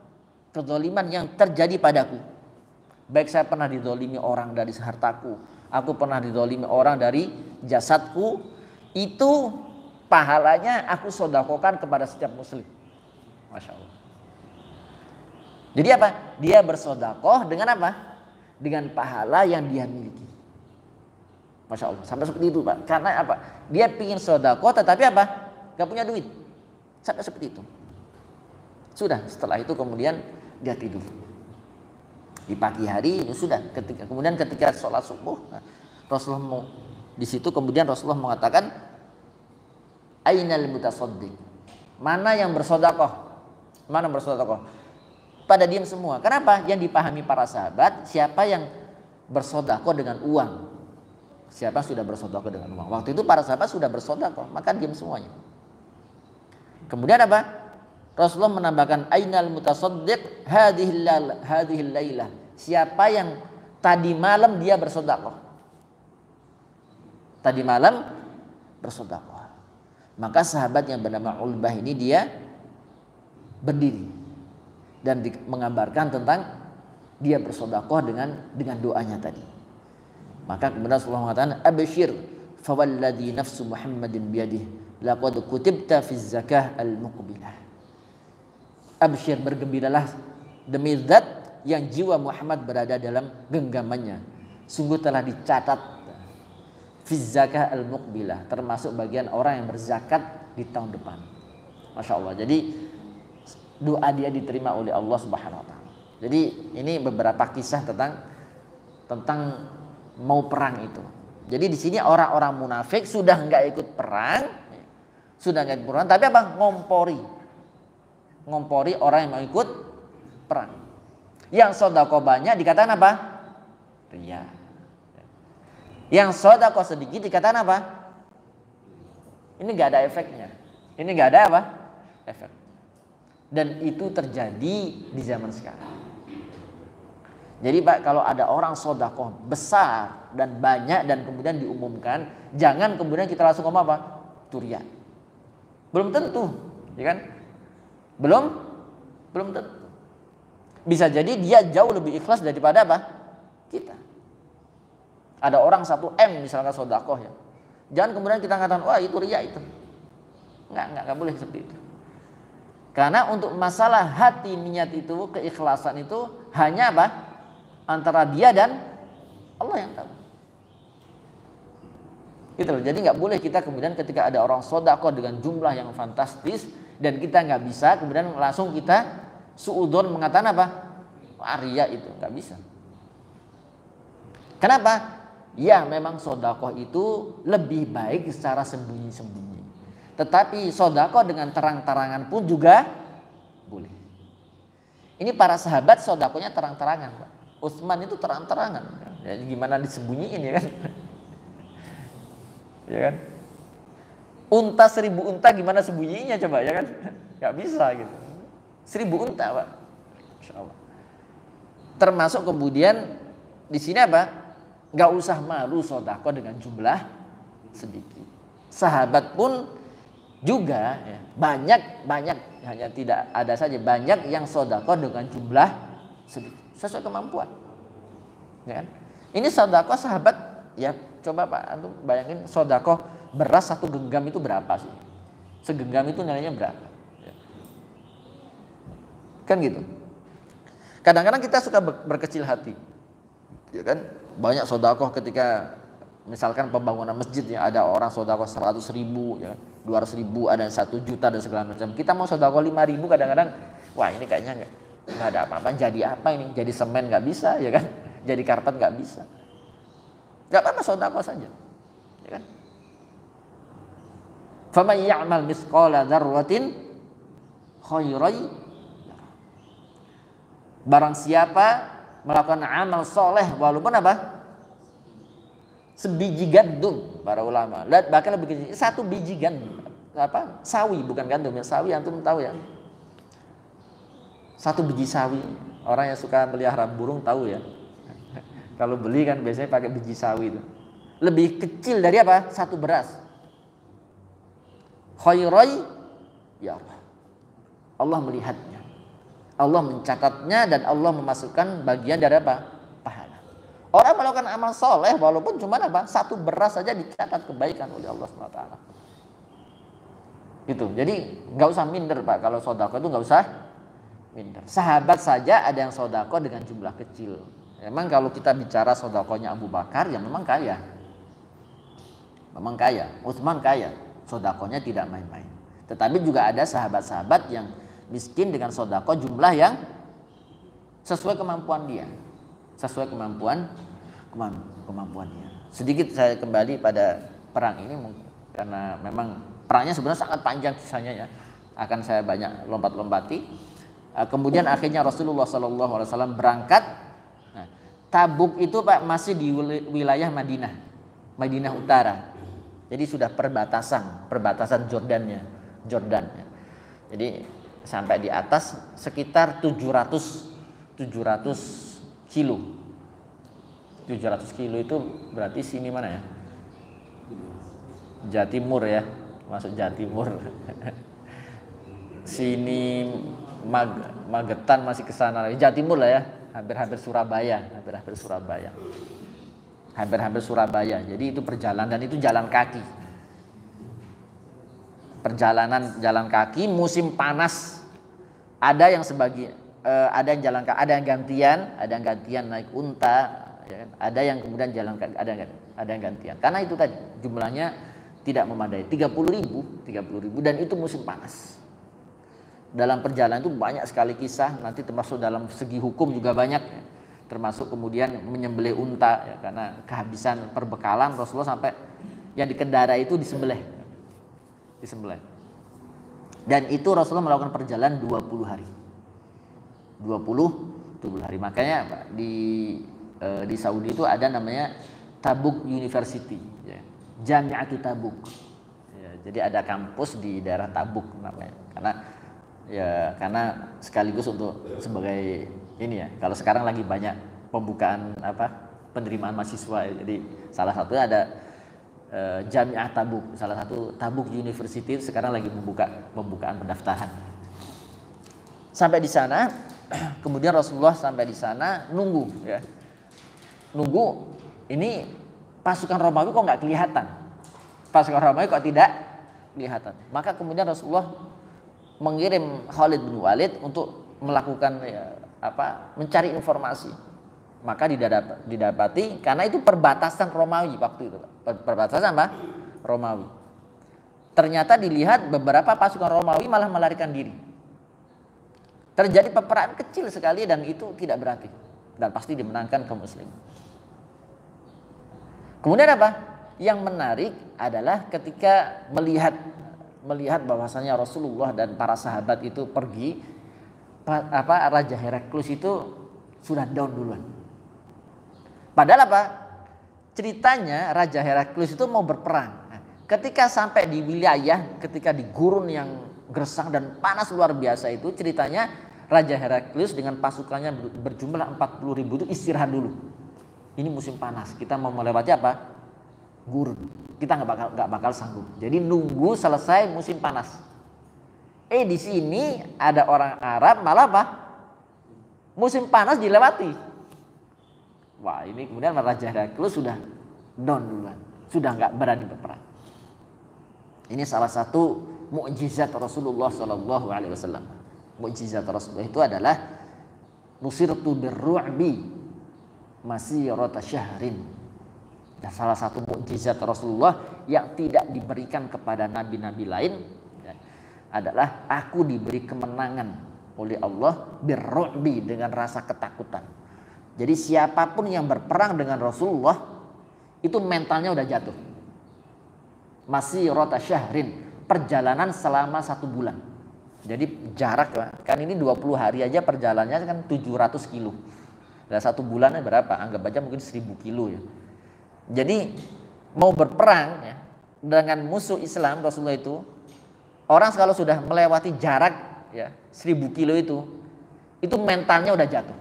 kezaliman yang terjadi padaku, baik saya pernah dizalimi orang dari hartaku, aku pernah dizalimi orang dari jasadku, itu pahalanya aku sodakokan kepada setiap muslim. Masya Allah. Jadi apa? Dia bersodakoh dengan apa? Dengan pahala yang dia miliki. Masya Allah. Sampai seperti itu Pak. Karena apa? Dia pingin sodakoh tetapi apa? Gak punya duit. Sampai seperti itu. Sudah, setelah itu kemudian dia tidur. Di pagi hari sudah. Kemudian ketika sholat subuh, Rasulullah di situ kemudian Rasulullah mengatakan, Ainal mutasaddiq. Mana yang bersodakoh? Mana bersodakoh? Pada diam semua. Kenapa? Yang dipahami para sahabat, siapa yang bersodakoh dengan uang? Siapa sudah bersodakoh dengan uang? Waktu itu para sahabat sudah bersodakoh, maka diam semuanya. Kemudian apa? Rasulullah menambahkan ainal mutasaddiq hadhil lailah. Siapa yang tadi malam dia bersedekah. Tadi malam bersedekah. Maka sahabat yang bernama Ulbah ini dia berdiri dan mengabarkan tentang dia bersedekah dengan doanya tadi. Maka kemudian Rasulullah mengatakan absyir fawalladhi nafsu Muhammadin biyadihi laqad kutibta fi zakah al-muqbilah. Absyir, bergembiralah demi zat yang jiwa Muhammad berada dalam genggamannya. Sungguh telah dicatat fi zakah al-muqbilah, termasuk bagian orang yang berzakat di tahun depan. Masya Allah. Jadi doa dia diterima oleh Allah Subhanahu Wa Taala. Jadi ini beberapa kisah tentang mau perang itu. Jadi di sini orang-orang munafik sudah nggak ikut perang, tapi apa? Ngompori orang yang mau ikut perang. Yang sedekah banyak dikatakan apa? Riya. Yang sedekah sedikit dikatakan apa? Ini nggak ada efeknya. Ini nggak ada apa? Efek. Dan itu terjadi di zaman sekarang. Jadi Pak, kalau ada orang sedekah besar dan banyak dan kemudian diumumkan, jangan kemudian kita langsung ngomong apa? Itu riya. Belum tentu, ya kan? Belum tentu. Bisa jadi dia jauh lebih ikhlas daripada apa? Kita. Ada orang 1M misalkan sedekah ya. Jangan kemudian kita katakan, wah itu riya itu. Enggak boleh seperti itu. Karena untuk masalah hati, niat itu, keikhlasan itu hanya apa? Antara dia dan Allah yang tahu. Gitu loh. Jadi nggak boleh kita kemudian ketika ada orang sedekah dengan jumlah yang fantastis dan kita nggak bisa kemudian langsung kita suudzon mengatakan apa? Riya itu nggak bisa. Kenapa? Ya memang sedekah itu lebih baik secara sembunyi-sembunyi. Tetapi sedekah dengan terang-terangan pun juga boleh. Ini para sahabat sedekahnya terang-terangan, Pak. Utsman itu terang-terangan. Ya, gimana disembunyiin ya kan? Ya kan? Unta 1000 unta gimana sembunyinya coba ya kan? Gak bisa gitu. 1000 unta Pak. Masya Allah. Termasuk kemudian di sini apa? Gak usah malu sedekah dengan jumlah sedikit. Sahabat pun juga ya, banyak hanya tidak ada saja banyak yang sedekah dengan jumlah sedikit sesuai kemampuan. Ya kan? Ini sedekah sahabat ya coba Pak antum bayangin sedekah beras 1 genggam itu berapa sih? Segenggam itu nilainya berapa? Ya. Kan gitu. Kadang-kadang kita suka berkecil hati. Ya kan? Banyak sedekah ketika misalkan pembangunan masjid ya ada orang sedekah 100.000 ya kan? 200.000 ada 1 juta dan segala macam. Kita mau sedekah 5.000 kadang-kadang wah ini kayaknya enggak ada apa-apa. Jadi apa ini? Jadi semen enggak bisa ya kan? Jadi karpet enggak bisa. Enggak apa-apa sedekah saja. Ya kan? Faman ya'mal mithqala dzarratin khairan barang siapa melakukan amal soleh walaupun apa? Sebiji gandum para ulama. Bahkan lebih kecil, 1 biji gandum. Apa? Sawi bukan gandum ya. Sawi antum tahu ya. 1 biji sawi. Orang yang suka melihara burung tahu ya. Kalau beli kan biasanya pakai biji sawi itu. Lebih kecil dari apa? 1 beras. Khairai ya Allah. Allah melihatnya. Allah mencatatnya dan Allah memasukkan bagian dari apa? Pahala. Orang melakukan amal soleh walaupun cuma apa? Satu beras saja dicatat kebaikan oleh Allah SWT. Gitu. Jadi nggak usah minder Pak, kalau sodako itu nggak usah minder. Sahabat saja ada yang sodako dengan jumlah kecil. Memang kalau kita bicara sodakonya Abu Bakar, ya memang kaya. Memang kaya. Utsman kaya. Sodakonya tidak main-main. Tetapi juga ada sahabat-sahabat yang miskin dengan sodako jumlah yang sesuai kemampuan dia. Sesuai kemampuannya. Sedikit saya kembali pada perang ini karena memang perangnya sebenarnya sangat panjang kisahnya ya. Akan saya banyak lompat-lompati. Kemudian akhirnya Rasulullah SAW berangkat. Nah, Tabuk itu Pak masih di wilayah Madinah Utara. Jadi sudah perbatasan Jordan. Jadi sampai di atas sekitar 700 kilo. 700 kilo itu berarti sini mana ya? Jatimur ya, masuk Jatimur. Sini Magetan masih ke sana. Jatimur lah ya, hampir-hampir Surabaya. Jadi itu perjalanan, dan itu jalan kaki. Perjalanan jalan kaki musim panas. Ada yang ada yang jalan kaki, ada yang gantian naik unta, ya kan? Ada yang kemudian jalan kaki, ada yang gantian. Karena itu tadi jumlahnya tidak memadai, 30.000 dan itu musim panas. Dalam perjalanan itu banyak sekali kisah, nanti termasuk dalam segi hukum juga banyak, ya. Termasuk kemudian menyembelih unta ya, karena kehabisan perbekalan. Rasulullah sampai yang dikendarai itu disembelih. Dan itu Rasulullah melakukan perjalanan 20 hari. Makanya di Saudi itu ada namanya Tabuk University ya. Jami'atu Tabuk ya, jadi ada kampus di daerah Tabuk namanya, karena sekaligus untuk sebagai ini ya, kalau sekarang lagi banyak pembukaan penerimaan mahasiswa ya. Jadi salah satunya ada Jami'ah Tabuk, salah satu Tabuk University sekarang lagi pembukaan pendaftaran. Sampai di sana, kemudian Rasulullah sampai di sana nunggu ini pasukan Romawi kok nggak kelihatan, tidak kelihatan. Maka kemudian Rasulullah mengirim Khalid bin Walid untuk melakukan mencari informasi. Maka didapati, karena itu perbatasan Romawi waktu itu, perbatasan Romawi. Ternyata dilihat beberapa pasukan Romawi malah melarikan diri. Terjadi peperangan kecil sekali dan itu tidak berarti, dan pasti dimenangkan kaum muslim. Kemudian yang menarik adalah ketika melihat bahwasanya Rasulullah dan para sahabat itu pergi, Raja Heraklus itu sudah down duluan. Padahal ceritanya Raja Heraklus itu mau berperang. Ketika sampai di wilayah, ketika di gurun yang gersang dan panas luar biasa itu, ceritanya Raja Heraklus dengan pasukannya berjumlah 40.000 itu istirahat dulu. Ini musim panas, kita mau melewati gurun. Kita nggak bakal sanggup. Jadi nunggu selesai musim panas. Di sini ada orang Arab malah musim panas dilewati. Wah, ini kemudian Raja Heraklus sudah down duluan, sudah nggak berani berperang. Ini salah satu mukjizat Rasulullah SAW. Mukjizat Rasulullah itu adalah nusirtu birru'bi masirata syahrin. Dan salah satu mukjizat Rasulullah yang tidak diberikan kepada nabi-nabi lain adalah aku diberi kemenangan oleh Allah birru'bi, dengan rasa ketakutan. Jadi siapapun yang berperang dengan Rasulullah itu mentalnya udah jatuh. Masirata syahrin, perjalanan selama 1 bulan. Jadi jarak kan ini 20 hari aja perjalanannya kan 700 kilo. Dan 1 bulannya berapa? Anggap aja mungkin 1000 kilo ya. Jadi mau berperang ya, dengan musuh Islam Rasulullah itu, orang kalau sudah melewati jarak ya 1000 kilo itu mentalnya udah jatuh.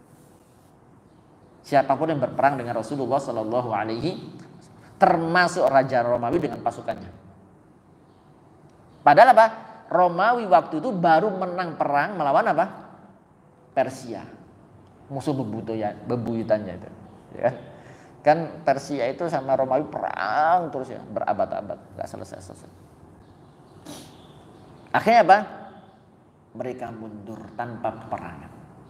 Siapapun yang berperang dengan Rasulullah Sallallahu Alaihi, termasuk Raja Romawi dengan pasukannya. Padahal Romawi waktu itu baru menang perang melawan Persia, musuh bebuyutannya itu. Ya. Kan Persia itu sama Romawi perang terus ya, berabad-abad, nggak selesai-selesai. Akhirnya apa? Mereka mundur tanpa peperangan.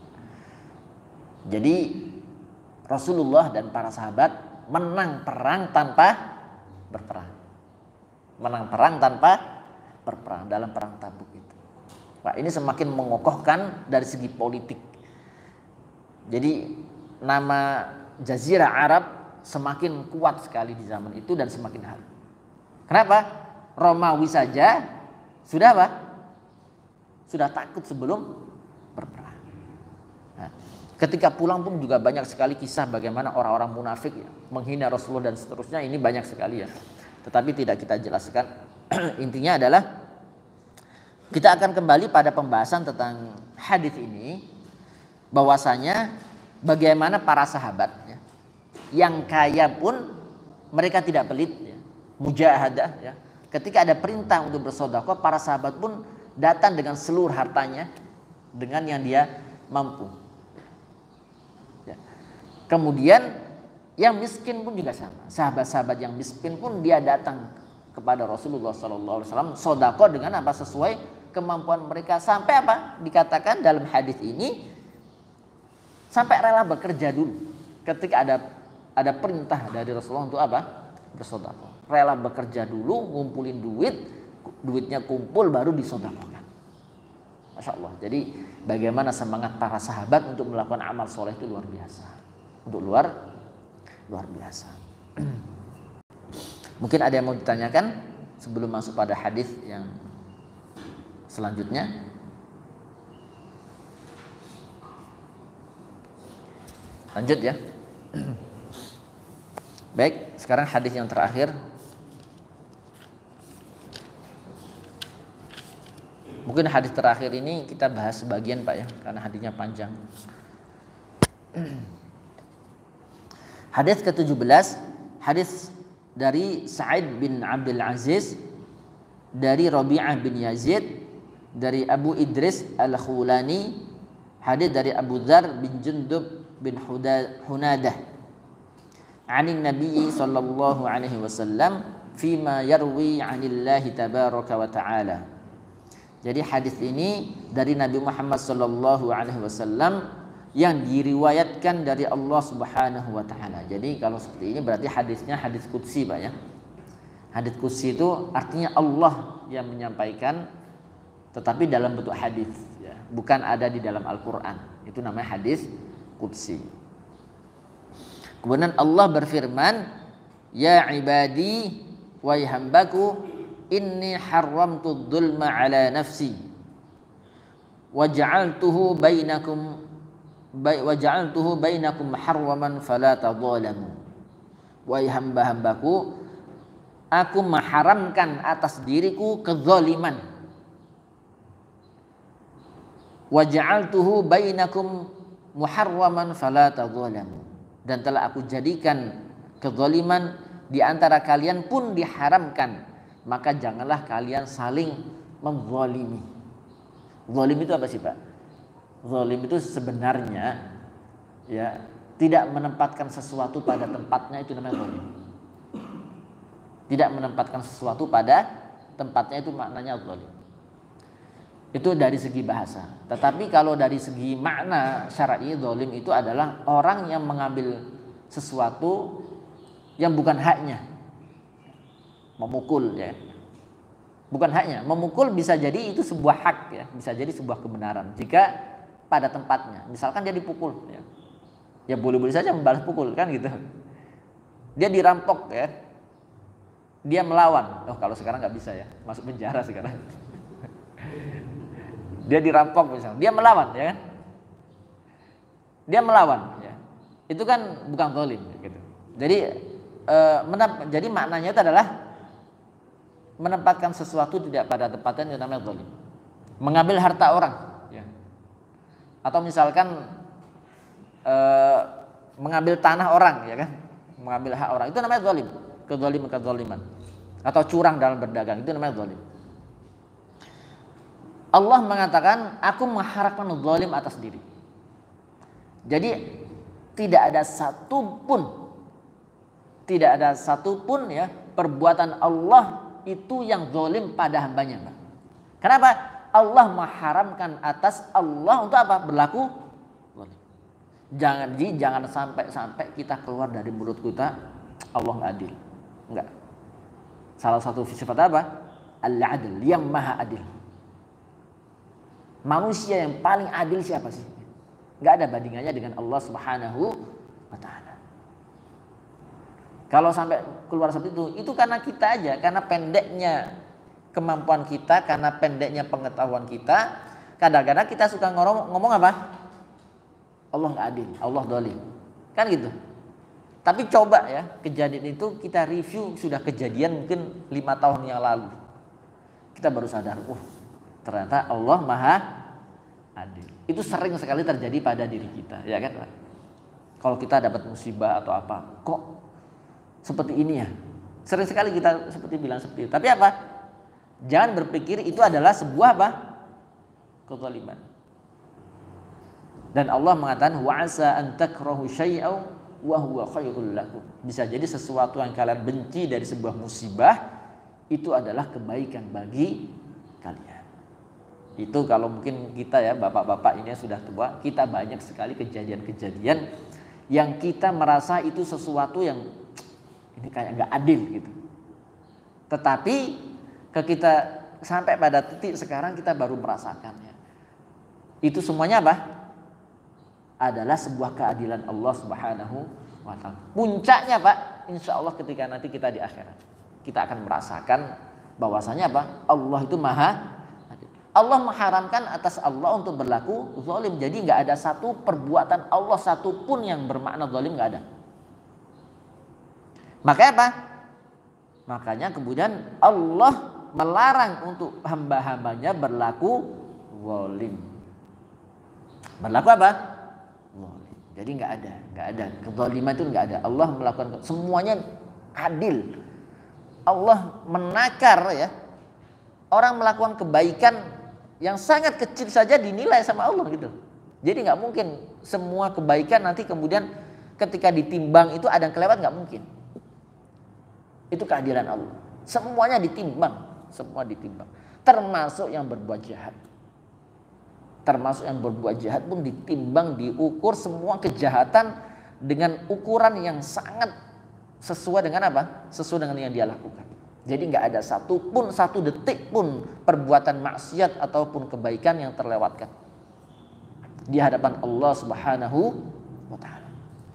Jadi Rasulullah dan para sahabat menang perang tanpa berperang. Menang perang tanpa berperang dalam perang Tabuk itu. Wah, ini semakin mengokohkan dari segi politik. Jadi nama Jazirah Arab semakin kuat sekali di zaman itu dan semakin hari. Kenapa? Romawi saja sudah apa? Sudah takut sebelum berperang. Nah, ketika pulang pun juga banyak sekali kisah bagaimana orang-orang munafik ya, menghina Rasulullah dan seterusnya. Ini banyak sekali ya. Tetapi tidak kita jelaskan. Intinya adalah kita akan kembali pada pembahasan tentang hadis ini, bahwasanya bagaimana para sahabat ya, yang kaya pun mereka tidak pelit ya, mujahadah ya. Ketika ada perintah untuk bersedekah, para sahabat pun datang dengan seluruh hartanya dengan yang dia mampu ya. Kemudian yang miskin pun juga sama, sahabat-sahabat yang miskin pun dia datang kepada Rasulullah SAW sedekah dengan apa, sesuai kemampuan mereka, sampai apa dikatakan dalam hadis ini, sampai rela bekerja dulu ketika ada perintah dari Rasulullah untuk apa, bersedekah. Rela bekerja dulu, ngumpulin duitnya kumpul baru disedekahkan. Masya Allah. Jadi bagaimana semangat para sahabat untuk melakukan amal soleh itu luar biasa, untuk luar biasa. Mungkin ada yang mau ditanyakan sebelum masuk pada hadis yang selanjutnya. Lanjut ya. Baik, sekarang hadis yang terakhir. Mungkin hadis terakhir ini kita bahas sebagian Pak ya, karena hadisnya panjang. Hadis ke-17, hadis dari Sa'id bin Abdul Aziz, dari Rabi'ah bin Yazid, dari Abu Idris Al-Khulani, hadis dari Abu Dzar bin Jundub bin Hunadah, anin Nabi sallallahu alaihi wasallam fima yarwi 'anillahi tabaraka wa ta'ala. Jadi hadis ini dari Nabi Muhammad sallallahu alaihi wasallam yang diriwayatkan dari Allah Subhanahu wa taala. Jadi kalau seperti ini berarti hadisnya hadis qudsi Pak ya. Hadis qudsi itu artinya Allah yang menyampaikan, tetapi dalam bentuk hadis ya, bukan ada di dalam Al-Qur'an. Itu namanya hadis qudsi. Kemudian Allah berfirman, ya ibadi wahai hambaku, inni haramtu dzulma ala nafsi waja'altuhu bainakum harwaman fala tadzalamu. Wahai hamba-hambaku, aku mengharamkan atas diriku kezaliman. Waja'altuhu bainakum muharraman fala tadzalamu. Dan telah aku jadikan kezaliman di antara kalian pun diharamkan, maka janganlah kalian saling menzalimi. Zalim itu apa sih Pak? Zalim itu sebenarnya ya tidak menempatkan sesuatu pada tempatnya, itu namanya zalim. Tidak menempatkan sesuatu pada tempatnya, itu maknanya zalim. Itu dari segi bahasa. Tetapi kalau dari segi makna syar'i, zalim itu adalah orang yang mengambil sesuatu yang bukan haknya. Memukul ya. Bukan haknya. Memukul bisa jadi itu sebuah hak ya, bisa jadi sebuah kebenaran jika pada tempatnya. Misalkan dia dipukul ya. Ya boleh-boleh saja membalas pukul kan gitu. Dia dirampok ya. Dia melawan. Oh, kalau sekarang nggak bisa ya, masuk penjara sekarang. Dia dirampok misalnya, dia melawan ya kan? Dia melawan ya. Itu kan bukan zalim gitu. Jadi maknanya itu adalah menempatkan sesuatu tidak pada tempatnya, itu namanya zalim. Mengambil harta orang ya. Atau misalkan mengambil tanah orang ya kan? Mengambil hak orang, itu namanya zalim. Kezaliman. Atau curang dalam berdagang, itu namanya zalim. Allah mengatakan, aku mengharamkan zalim atas diri. Jadi tidak ada satupun ya perbuatan Allah itu yang zalim pada hambanya. Kenapa? Allah mengharamkan atas Allah untuk apa? Berlaku zalim. Jangan sampai kita keluar dari mulut kita Allah nggak adil. Enggak. Salah satu sifat apa? Al-adil, yang maha adil. Manusia yang paling adil siapa sih? Nggak ada bandingannya dengan Allah Subhanahu wa ta'ala. Kalau sampai keluar seperti itu karena kita aja, karena pendeknya kemampuan kita, karena pendeknya pengetahuan kita. Kadang-kadang kita suka ngomong apa? Allah nggak adil, Allah zalim. Kan gitu. Tapi coba ya, kejadian itu kita review, sudah kejadian mungkin 5 tahun yang lalu. Kita baru sadar, ternyata Allah maha adil. Itu sering sekali terjadi pada diri kita, ya kan? Kalau kita dapat musibah atau apa, kok seperti ini ya? Sering sekali kita bilang seperti itu. Tapi apa? Jangan berpikir itu adalah sebuah apa? Kezaliman. Dan Allah mengatakan wa'asa an takrahu syai'aw wa huwa khairul lakum. Bisa jadi sesuatu yang kalian benci dari sebuah musibah itu adalah kebaikan bagi kalian. Itu kalau mungkin kita ya bapak-bapak ini sudah tua, kita banyak sekali kejadian-kejadian yang kita merasa itu sesuatu yang ini kayak nggak adil gitu. Tetapi kita sampai pada titik sekarang kita baru merasakannya. Itu semuanya apa? Adalah sebuah keadilan Allah Subhanahu wa ta'ala. Puncaknya Pak, insya Allah ketika nanti kita di akhirat, kita akan merasakan bahwasanya apa? Allah itu maha adil. Allah mengharamkan atas Allah untuk berlaku zalim. Jadi nggak ada satu perbuatan Allah satupun yang bermakna zalim, nggak ada. Makanya apa? Makanya kemudian Allah melarang untuk hamba-hambanya berlaku zalim. Berlaku apa? Jadi nggak ada kezaliman itu nggak ada. Allah melakukan semuanya adil. Allah menakar ya orang melakukan kebaikan yang sangat kecil saja dinilai sama Allah gitu. Jadi nggak mungkin semua kebaikan nanti kemudian ketika ditimbang itu ada yang kelewat, nggak mungkin. Itu keadilan Allah. Semuanya ditimbang, semua ditimbang. Termasuk yang berbuat jahat. Termasuk yang berbuat jahat pun ditimbang, diukur semua kejahatan dengan ukuran yang sangat sesuai dengan apa? Sesuai dengan yang dia lakukan. Jadi nggak ada satu detik pun perbuatan maksiat ataupun kebaikan yang terlewatkan di hadapan Allah Subhanahu wa ta'ala.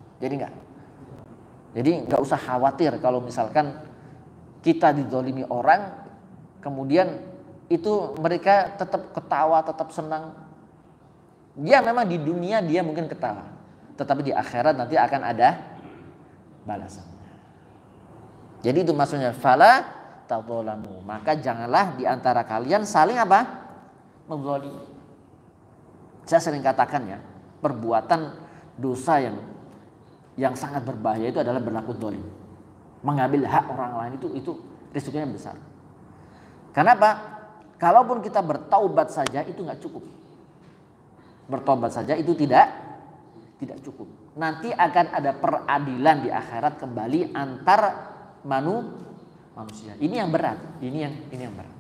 Jadi nggak usah khawatir kalau misalkan kita dizalimi orang, kemudian itu mereka tetap ketawa, tetap senang. Dia memang di dunia dia mungkin ketawa, tetapi di akhirat nanti akan ada balasan. Jadi itu maksudnya fala tadzalamu, maka janganlah di antara kalian saling apa? Menzalimi. Saya sering katakan ya, perbuatan dosa yang sangat berbahaya itu adalah berlaku zalim. Mengambil hak orang lain itu risikonya besar. Kenapa? Kalaupun kita bertaubat saja itu nggak cukup. Bertobat saja itu tidak cukup. Nanti akan ada peradilan di akhirat kembali antar manusia. Ini yang berat. Ini yang berat.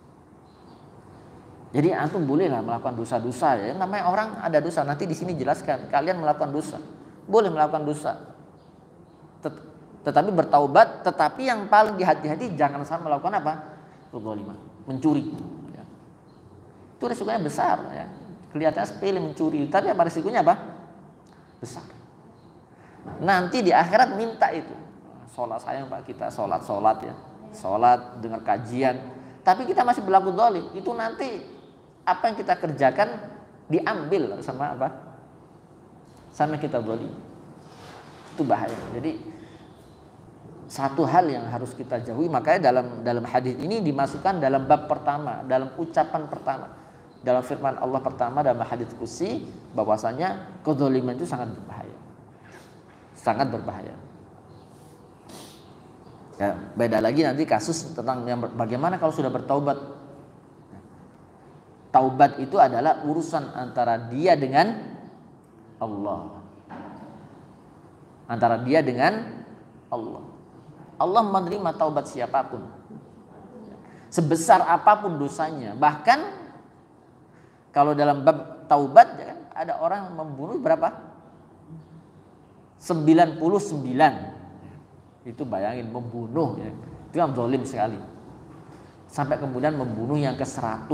Jadi antum bolehlah melakukan dosa-dosa ya. Namanya orang ada dosa. Nanti di sini jelaskan. Kalian melakukan dosa. Boleh melakukan dosa. Tetapi bertaubat. Tetapi yang paling dihati-hati jangan sampai melakukan apa? Kezaliman, mencuri. Ya. Itu risikonya besar ya. Kelihatannya sepele mencuri, tapi apa risikonya apa? Besar. Nanti di akhirat minta itu. Sholat sayang Pak, kita sholat ya. Sholat, dengar kajian. Tapi kita masih berlaku zalim. Itu nanti apa yang kita kerjakan diambil sama apa? Sama kita zalim. Itu bahaya. Jadi satu hal yang harus kita jauhi. Makanya dalam hadis ini dimasukkan dalam bab pertama, dalam ucapan pertama. Dalam firman Allah pertama dalam hadits qudsi bahwasanya kezaliman itu sangat berbahaya. Sangat berbahaya. Ya, beda lagi nanti kasus tentang yang bagaimana kalau sudah bertaubat. Taubat itu adalah urusan antara dia dengan Allah. antara dia dengan Allah. Allah menerima taubat siapapun, sebesar apapun dosanya. Bahkan kalau dalam bab taubat ya kan, ada orang membunuh berapa? 99. Itu bayangin membunuh ya. Itu yang zalim sekali. Sampai kemudian membunuh yang ke-100.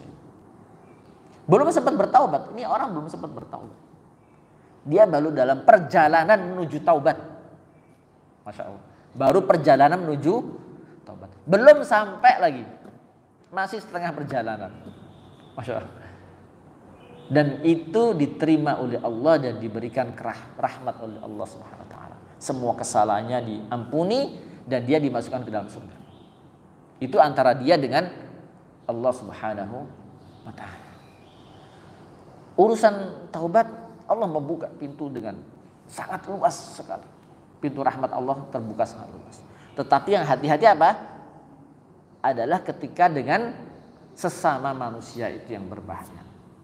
Belum sempat bertaubat. Ini orang belum sempat bertaubat. Dia baru dalam perjalanan menuju taubat. Masya Allah. Baru perjalanan menuju taubat. Belum sampai lagi. Masih setengah perjalanan. Masya Allah. Dan itu diterima oleh Allah dan diberikan rahmat oleh Allah Subhanahu wa taala. Semua kesalahannya diampuni dan dia dimasukkan ke dalam surga. Itu antara dia dengan Allah Subhanahu wa taala. Urusan taubat Allah membuka pintu dengan sangat luas sekali. Pintu rahmat Allah terbuka sangat luas. Tetapi yang hati-hati apa? Adalah ketika dengan sesama manusia itu yang berbahaya.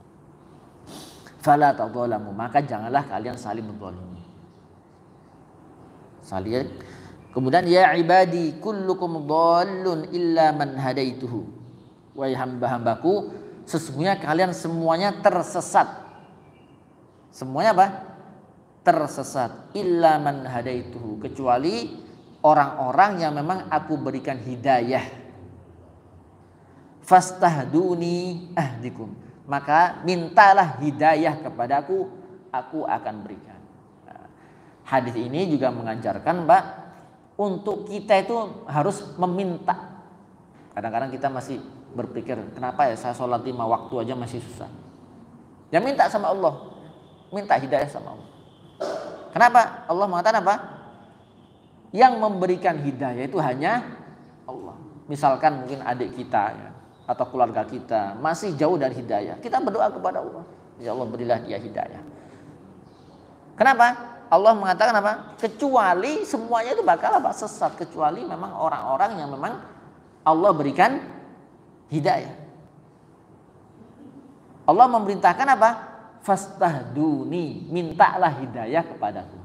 Fala tadzalamu, maka janganlah kalian saling menzalimi. Saling. Kemudian ya ibadi kullukum dhallun illa man hadaituhu. Wahai hamba-hambaku, sesungguhnya kalian semuanya tersesat. Semuanya apa? Tersesat. Illa man hadaituhu, kecuali orang-orang yang memang aku berikan hidayah. Fastahduni ahdikum, maka mintalah hidayah kepadaku, aku akan berikan. Nah, hadis ini juga mengajarkan Mbak, untuk kita itu harus meminta. Kadang-kadang kita masih berpikir, kenapa ya saya sholat 5 waktu aja masih susah. Ya minta sama Allah, minta hidayah sama Allah. Kenapa? Allah mengatakan apa? Yang memberikan hidayah itu hanya Allah. Misalkan mungkin adik kita ya, atau keluarga kita masih jauh dari hidayah, kita berdoa kepada Allah, ya Allah berilah dia hidayah. Kenapa? Allah mengatakan apa? Kecuali semuanya itu bakal apa? Sesat, kecuali memang orang-orang yang memang Allah berikan hidayah. Allah memerintahkan apa? Fastahduni, mintalah hidayah kepadaku.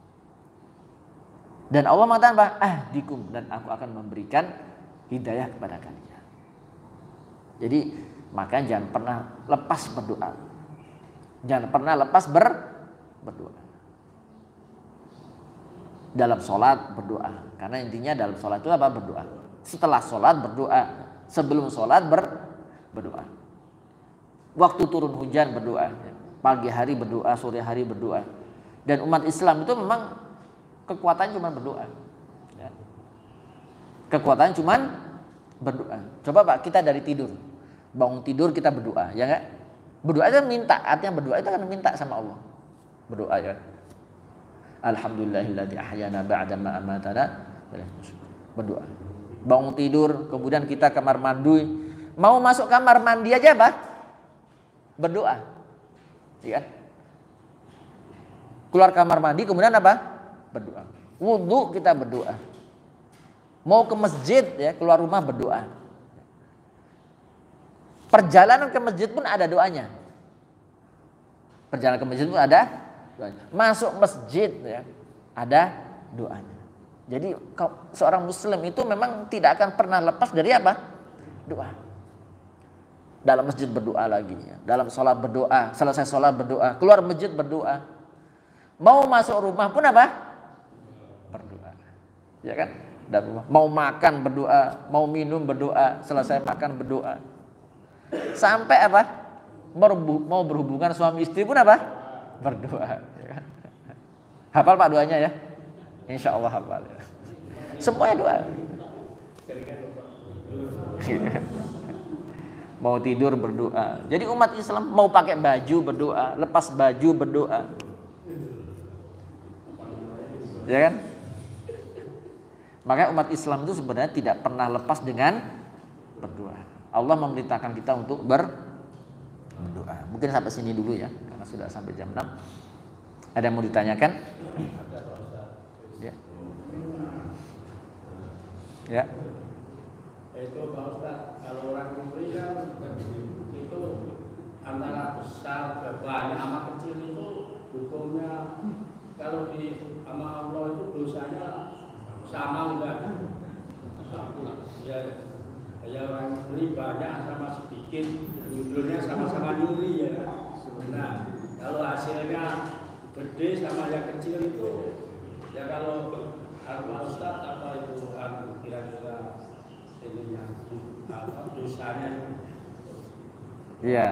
Dan Allah mengatakan apa? Ahdikum, dan aku akan memberikan hidayah kepada kalian. Jadi maka jangan pernah lepas berdoa. Jangan pernah lepas berdoa. Dalam sholat berdoa. Karena intinya dalam sholat itu apa? Berdoa. Setelah sholat berdoa. Sebelum sholat berdoa. Waktu turun hujan berdoa. Pagi hari berdoa, sore hari berdoa. Dan umat Islam itu memang kekuatannya cuma berdoa. Kekuatannya cuma berdoa. Coba Pak, kita dari tidur. Bangun tidur kita berdoa, ya enggak? Berdoa itu minta, artinya berdoa itu kan minta sama Allah. Berdoa ya. Alhamdulillahilladzi ahyana ba'da ma amatana. Berdoa. Bangun tidur, kemudian kita kamar mandi. Mau masuk kamar mandi aja apa? Berdoa. Ya kan? Keluar kamar mandi kemudian apa? Berdoa. Wudu kita berdoa. Mau ke masjid ya, keluar rumah berdoa. Perjalanan ke masjid pun ada doanya. Perjalanan ke masjid pun ada doanya. Masuk masjid ya, ada doanya. Jadi seorang muslim itu memang tidak akan pernah lepas dari apa? Doa. Dalam masjid berdoa lagi ya. Dalam sholat berdoa, selesai sholat berdoa, keluar masjid berdoa. Mau masuk rumah pun apa? Berdoa. Ya kan? Dari rumah. Mau makan berdoa, mau minum berdoa, selesai makan berdoa. Sampai apa? Mau berhubungan suami istri pun apa? Berdoa. Hafal Pak doanya ya? Insya Allah hafal ya. Semuanya doa. Mau tidur berdoa. Jadi umat Islam mau pakai baju berdoa, lepas baju berdoa. Ya kan? Maka umat Islam itu sebenarnya tidak pernah lepas dengan berdoa. Allah memerintahkan kita untuk berdoa. Mungkin sampai sini dulu ya, karena sudah sampai jam 6. Ada yang mau ditanyakan? Ya. Ya. Itu Pak Ustaz, kalau orang kufri kan itu antara besar, banyak sama kecil itu hukumnya kalau di sama Allah itu dosanya sama enggak? Ya orang beli banyak sama sedikit, judulnya sama-sama nyuri ya. Nah, kalau hasilnya gede sama yang kecil itu, ya kalau Ustaz apa itu kira-kira ininya apa dosanya? Iya.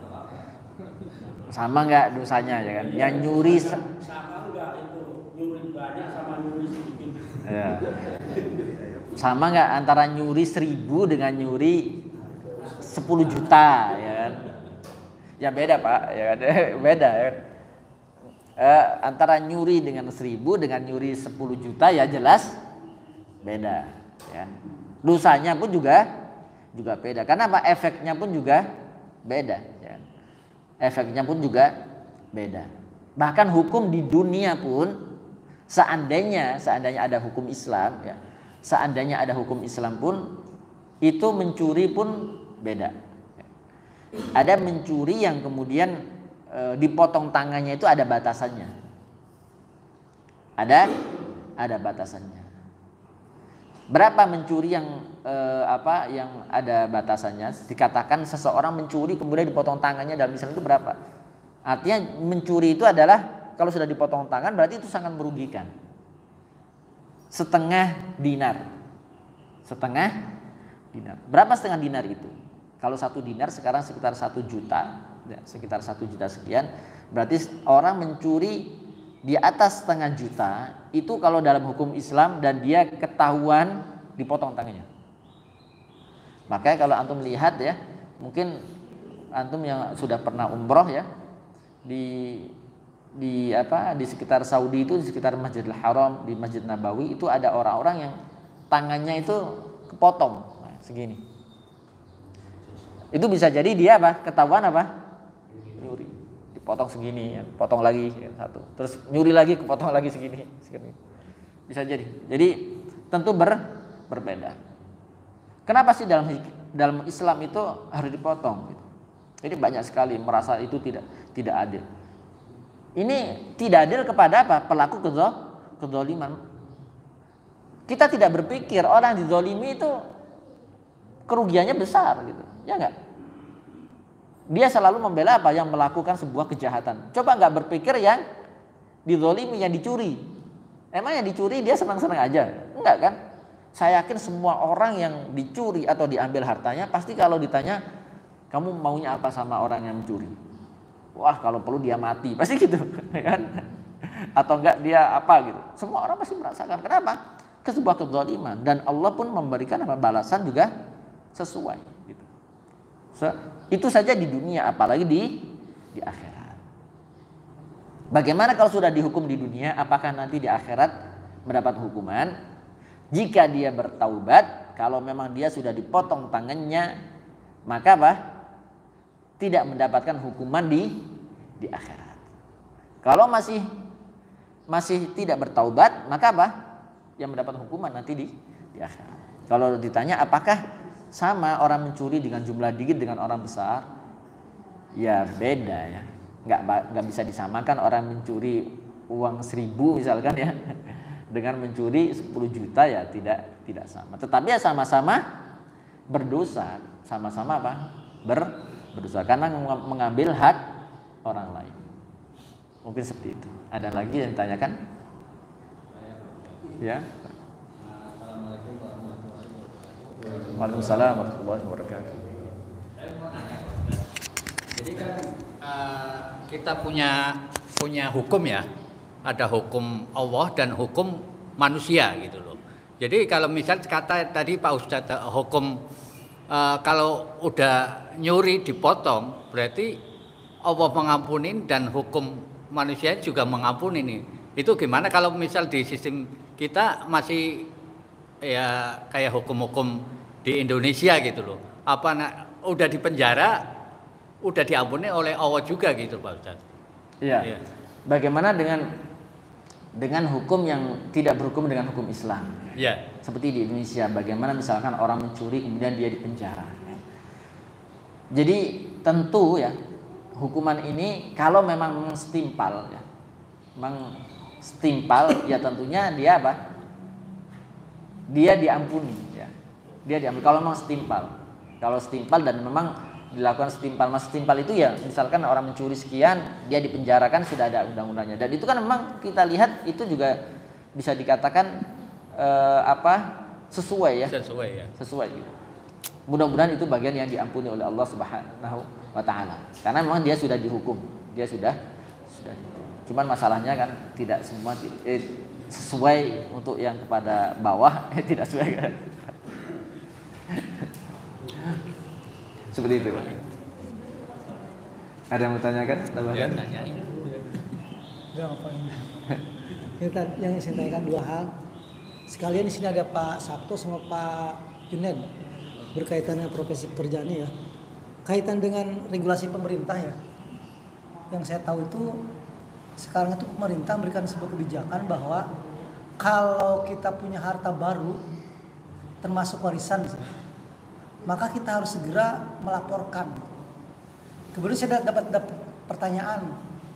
Sama nggak dosanya ya kan? Yang nyuri sama enggak itu nyuri banyak sama nyuri sedikit? Ya. Sama nggak antara nyuri 1.000 dengan nyuri 10 juta ya kan? Ya beda Pak ya kan? Beda ya kan? Antara nyuri dengan 1.000 dengan nyuri 10 juta ya jelas beda ya. Dosanya pun juga beda. Karena apa? Efeknya pun juga beda ya. Efeknya pun juga beda. Bahkan hukum di dunia pun seandainya ada hukum Islam ya. Seandainya ada hukum Islam pun itu mencuri pun beda. Ada mencuri yang kemudian dipotong tangannya itu ada batasannya. Ada batasannya. Berapa mencuri yang yang ada batasannya? Dikatakan seseorang mencuri kemudian dipotong tangannya dalam Islam itu berapa? Artinya mencuri itu adalah kalau sudah dipotong tangan berarti itu sangat merugikan. Setengah dinar. Berapa setengah dinar itu? Kalau 1 dinar sekarang sekitar 1 juta, ya, sekitar 1 juta sekian. Berarti orang mencuri di atas setengah juta itu kalau dalam hukum Islam dan dia ketahuan dipotong tangannya. Makanya kalau antum lihat ya, mungkin antum yang sudah pernah umroh ya di sekitar Saudi itu, di sekitar Masjidil Haram, di Masjid Nabawi itu ada orang-orang yang tangannya itu kepotong segini. Itu bisa jadi dia ketahuan nyuri, dipotong segini ya, potong lagi satu, terus nyuri lagi kepotong lagi segini. Bisa jadi tentu berbeda. Kenapa sih dalam Islam itu harus dipotong gitu? Jadi banyak sekali merasa itu tidak adil. Ini tidak adil kepada pelaku kezaliman. Kita tidak berpikir orang dizalimi itu kerugiannya besar gitu. Ya enggak? Dia selalu membela yang melakukan sebuah kejahatan. Coba enggak berpikir yang dizalimi, yang dicuri. Emang yang dicuri dia senang-senang aja? Enggak kan? Saya yakin semua orang yang dicuri atau diambil hartanya pasti kalau ditanya kamu maunya apa sama orang yang mencuri? Wah, kalau perlu dia mati, pasti gitu, kan? Atau enggak dia apa gitu. Semua orang pasti merasakan. Kenapa? Sebuah kezaliman, dan Allah pun memberikan balasan juga sesuai gitu. Itu saja di dunia, apalagi di akhirat. Bagaimana kalau sudah dihukum di dunia, apakah nanti di akhirat mendapat hukuman? Jika dia bertaubat, kalau memang dia sudah dipotong tangannya, maka tidak mendapatkan hukuman di akhirat. Kalau masih tidak bertaubat, maka yang mendapat hukuman nanti di akhirat. Kalau ditanya apakah sama orang mencuri dengan jumlah dikit dengan orang besar? Ya beda ya. Enggak bisa disamakan orang mencuri uang 1.000 misalkan ya dengan mencuri 10 juta ya tidak sama. Tetapi ya sama-sama berdosa, sama-sama berdosa karena mengambil hak orang lain. Mungkin seperti itu. Ada lagi yang ditanyakan? Ya. Waalaikumsalam warahmatullahi wabarakatuh. Jadi kan kita punya hukum ya. Ada hukum Allah dan hukum manusia gitu loh. Jadi kalau misal kata tadi Pak Ustadz hukum kalau udah nyuri dipotong berarti Allah mengampunin dan hukum manusia juga mengampuni nih. Itu gimana kalau misal di sistem kita masih ya kayak hukum-hukum di Indonesia gitu loh. Udah di penjara udah diampuni oleh Allah juga gitu Pak Ustadz. Iya. Ya. Bagaimana dengan hukum yang tidak berhukum dengan hukum Islam? Ya. Seperti di Indonesia, bagaimana misalkan orang mencuri kemudian dia dipenjara. Jadi tentu ya hukuman ini kalau memang setimpal ya, memang setimpal, ya tentunya dia apa? Dia diampuni ya. Dia diampuni kalau memang setimpal. Kalau setimpal dan memang dilakukan setimpal itu ya, misalkan orang mencuri sekian, dia dipenjarakan, sudah ada undang-undangnya. Dan itu kan memang kita lihat itu juga bisa dikatakan sesuai ya. Sesuai gitu. Mudah-mudahan itu bagian yang diampuni oleh Allah Subhanahu wa taala. Karena memang dia sudah dihukum. Dia sudah. Cuman masalahnya kan tidak semua sesuai untuk yang kepada bawah tidak sesuai kan. Seperti itu. Ada yang mau tanyakan? Ya, tanyain. Yang saya tanyakan dua hal. Sekalian di sini ada Pak Sabto sama Pak Junaid berkaitan dengan profesi pekerjaannya ya. Kaitan dengan regulasi pemerintah ya. Yang saya tahu itu sekarang itu pemerintah memberikan sebuah kebijakan bahwa kalau kita punya harta baru termasuk warisan misalnya, maka kita harus segera melaporkan. Kemudian saya dapat pertanyaan,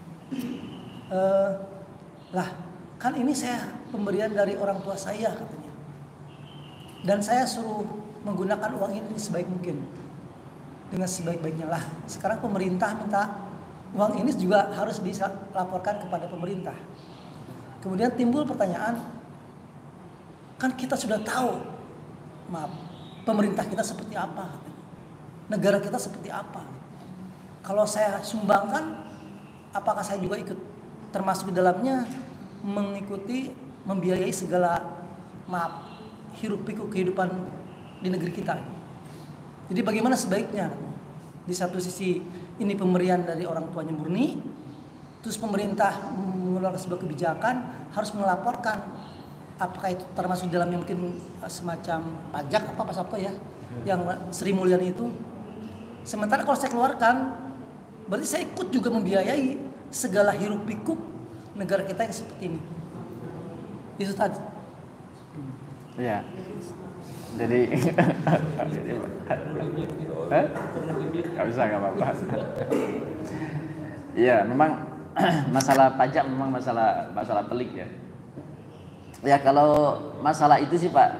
lah kan ini saya pemberian dari orang tua saya katanya, dan saya suruh menggunakan uang ini sebaik mungkin dengan sebaik-baiknya. Lah sekarang pemerintah minta uang ini juga harus dilaporkan kepada pemerintah. Kemudian timbul pertanyaan, kan kita sudah tahu, pemerintah kita seperti apa, negara kita seperti apa. Kalau saya sumbangkan, apakah saya juga ikut termasuk di dalamnya mengikuti, membiayai segala hiruk pikuk kehidupan di negeri kita? Jadi bagaimana sebaiknya? Di satu sisi ini pemberian dari orang tuanya murni, terus pemerintah mengeluarkan sebuah kebijakan harus melaporkan, apakah itu termasuk dalamnya mungkin semacam pajak apa Sabto ya, yang Sri Mulyani itu. Sementara kalau saya keluarkan, berarti saya ikut juga membiayai segala hiruk pikuk negara kita yang seperti ini. Itu tadi. Iya. Jadi nggak bisa, nggak apa-apa. Iya, memang masalah pajak memang masalah pelik ya. Ya kalau masalah itu sih Pak,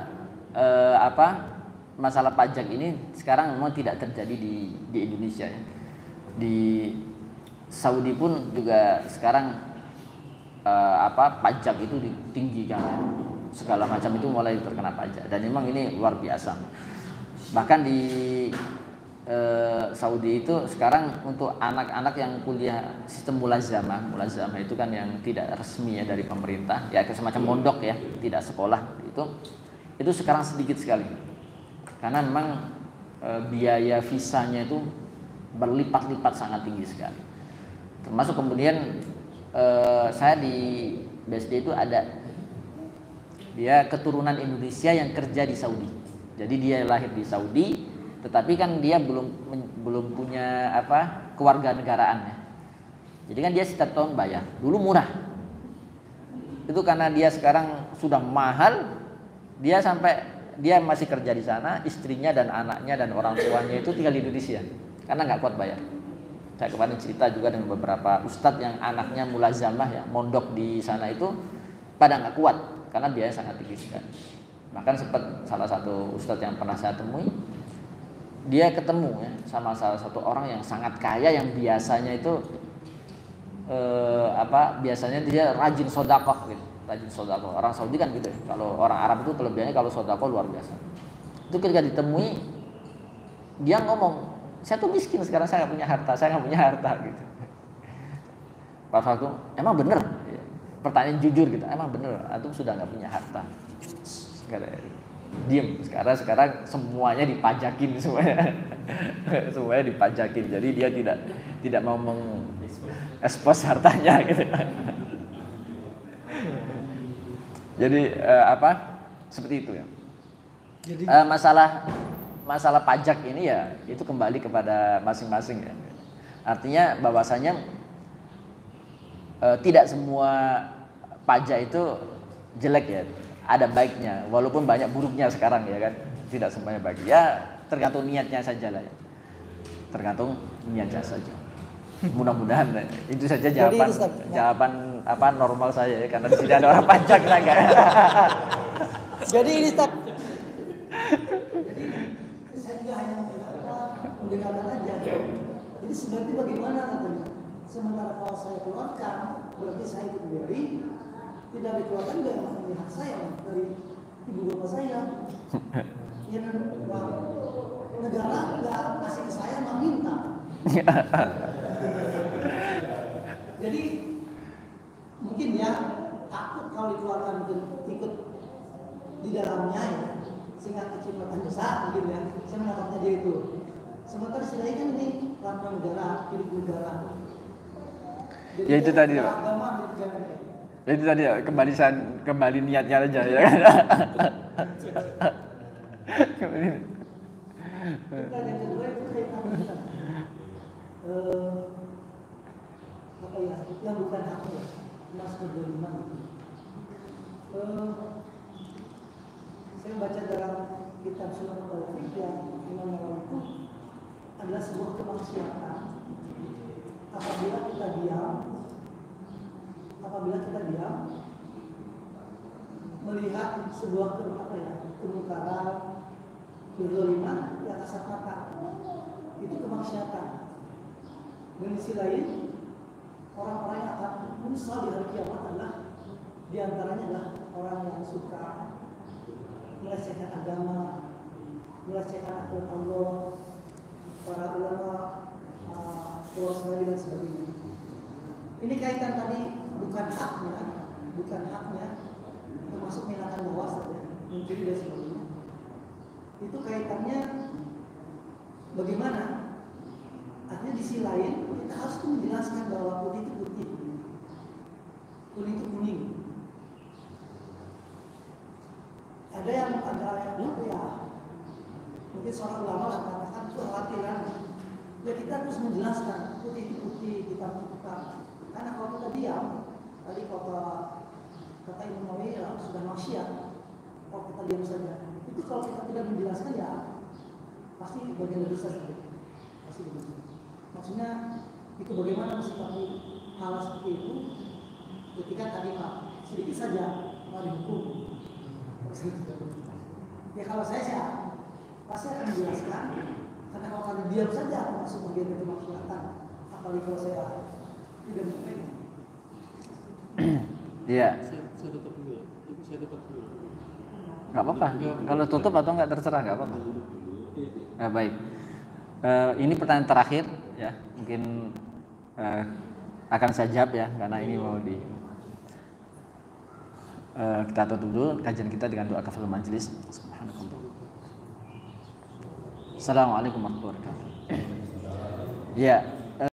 masalah pajak ini sekarang memang tidak terjadi di Indonesia ya. Di Saudi pun juga sekarang pajak itu ditinggikan ya. Segala macam itu mulai terkena pajak, dan memang ini luar biasa. Bahkan di Saudi itu sekarang untuk anak-anak yang kuliah sistem mulazamah itu kan yang tidak resmi ya dari pemerintah ya, semacam mondok ya, tidak sekolah, itu sekarang sedikit sekali karena memang biaya visanya itu berlipat-lipat sangat tinggi sekali. Termasuk kemudian saya di BSD itu ada dia keturunan Indonesia yang kerja di Saudi. Jadi dia lahir di Saudi, tetapi kan dia belum punya kewarganegaraan ya. Jadi kan dia setiap tahun bayar. Dulu murah. Itu karena dia sekarang sudah mahal, dia masih kerja di sana, istrinya dan anaknya dan orang tuanya itu tinggal di Indonesia karena nggak kuat bayar. Saya kemarin cerita juga dengan beberapa ustadz yang anaknya mulazamah ya, mondok di sana itu pada nggak kuat karena biaya sangat tinggi sekali. Bahkan sempat salah satu ustadz yang pernah saya temui, dia ketemu ya sama salah satu orang yang sangat kaya yang biasanya itu biasanya dia rajin sedekah gitu, rajin sedekah. Orang Saudi kan gitu ya. Kalau orang Arab itu kelebihannya kalau sedekah luar biasa. Itu ketika ditemui dia ngomong, saya tuh miskin sekarang, saya nggak punya harta gitu. Pak Fakum, emang bener? Pertanyaan jujur gitu, emang bener antum sudah nggak punya harta? Diem. Sekarang semuanya dipajakin, semuanya dipajakin. Jadi dia tidak mau mengekspos hartanya gitu. Jadi seperti itu ya. Jadi masalah pajak ini ya itu kembali kepada masing-masing ya. Artinya bahwasanya tidak semua pajak itu jelek ya, ada baiknya, walaupun banyak buruknya sekarang ya kan, tidak semuanya baik ya, tergantung niatnya saja lah ya, tergantung niatnya saja. Mudah-mudahan itu saja Jadi jawaban itu, Ustaz. jawaban apa normal saya ya, karena di sini ada orang pajak naga. Jadi ini Ustaz. Jadi saya juga hanya mendengarkan aja. Jadi sebenarnya bagaimana katanya? Sementara kalau saya keluarkan, berarti saya ikut beri. Tidak dikeluarkan juga yang menjadi hak saya dari ibu bapak saya. Yang negara nggak kasih ke saya, nggak minta. Jadi mungkin ya takut kalau dikeluarkan ikut di dalamnya ya, sehingga kecepatan besar mungkin ya. Saya menangkapnya dia itu. Sementara istilahnya kan ini lambang negara, milik negara. Jadi Ya itu tadi, Pak. agama milik negara. Ya itu tadi ya, kembali niatnya aja ya kan. Yang kedua itu kaitan dengan apa ya, yang bukan haknya, mas kedoliman. Saya baca dalam kitab Sunan Taufik yang Imam Nawawi itu adalah sebuah kemaksiatan. Apabila kita diam melihat sebuah kemungkaran, kezaliman yang kasat mata, itu kemaksiatan. Dan di sisi lain, orang-orang yang akan menyesal di hari kiamat adalah diantaranya adalah orang yang suka melecehkan agama, melecehkan aturan Allah, para ulama, ulama dan sebagainya. Ini kaitan tadi bukan haknya, termasuk menghilangkan nyawa saja, mencuri dan sebagainya. Itu kaitannya bagaimana? Artinya di sisi lain kita harus menjelaskan bahwa putih itu putih, kuning itu kuning. Ada yang ya, mungkin seorang ulama mengatakan itu khawatiran. Ya kita harus menjelaskan putih itu putih, hitam itu hitam. Karena kalau kita diam, tadi kata Imam Nawawi sudah maksiat. Kalau kita diam saja, itu kalau kita tidak menjelaskan ya pasti bagian dari dosa saja. Pasti begitu. Maksudnya itu bagaimana mensikapi hal seperti itu ketika tadi sedikit saja mau dihukum. Ya kalau saya pasti akan menjelaskan, karena kalau kalian diam saja masuk bagian dari kemaksiatan, apalagi kalau saya tidak menerima. Iya. Saya tutup dulu. Nggak apa-apa. Kalau tutup atau nggak terserah nggak apa-apa. Baik. Ini pertanyaan terakhir ya, mungkin akan saya jawab ya, karena ini mau kita tutup dulu kajian kita dengan doa kafaratul majelis. Assalamualaikum warahmatullahi wabarakatuh. Ya.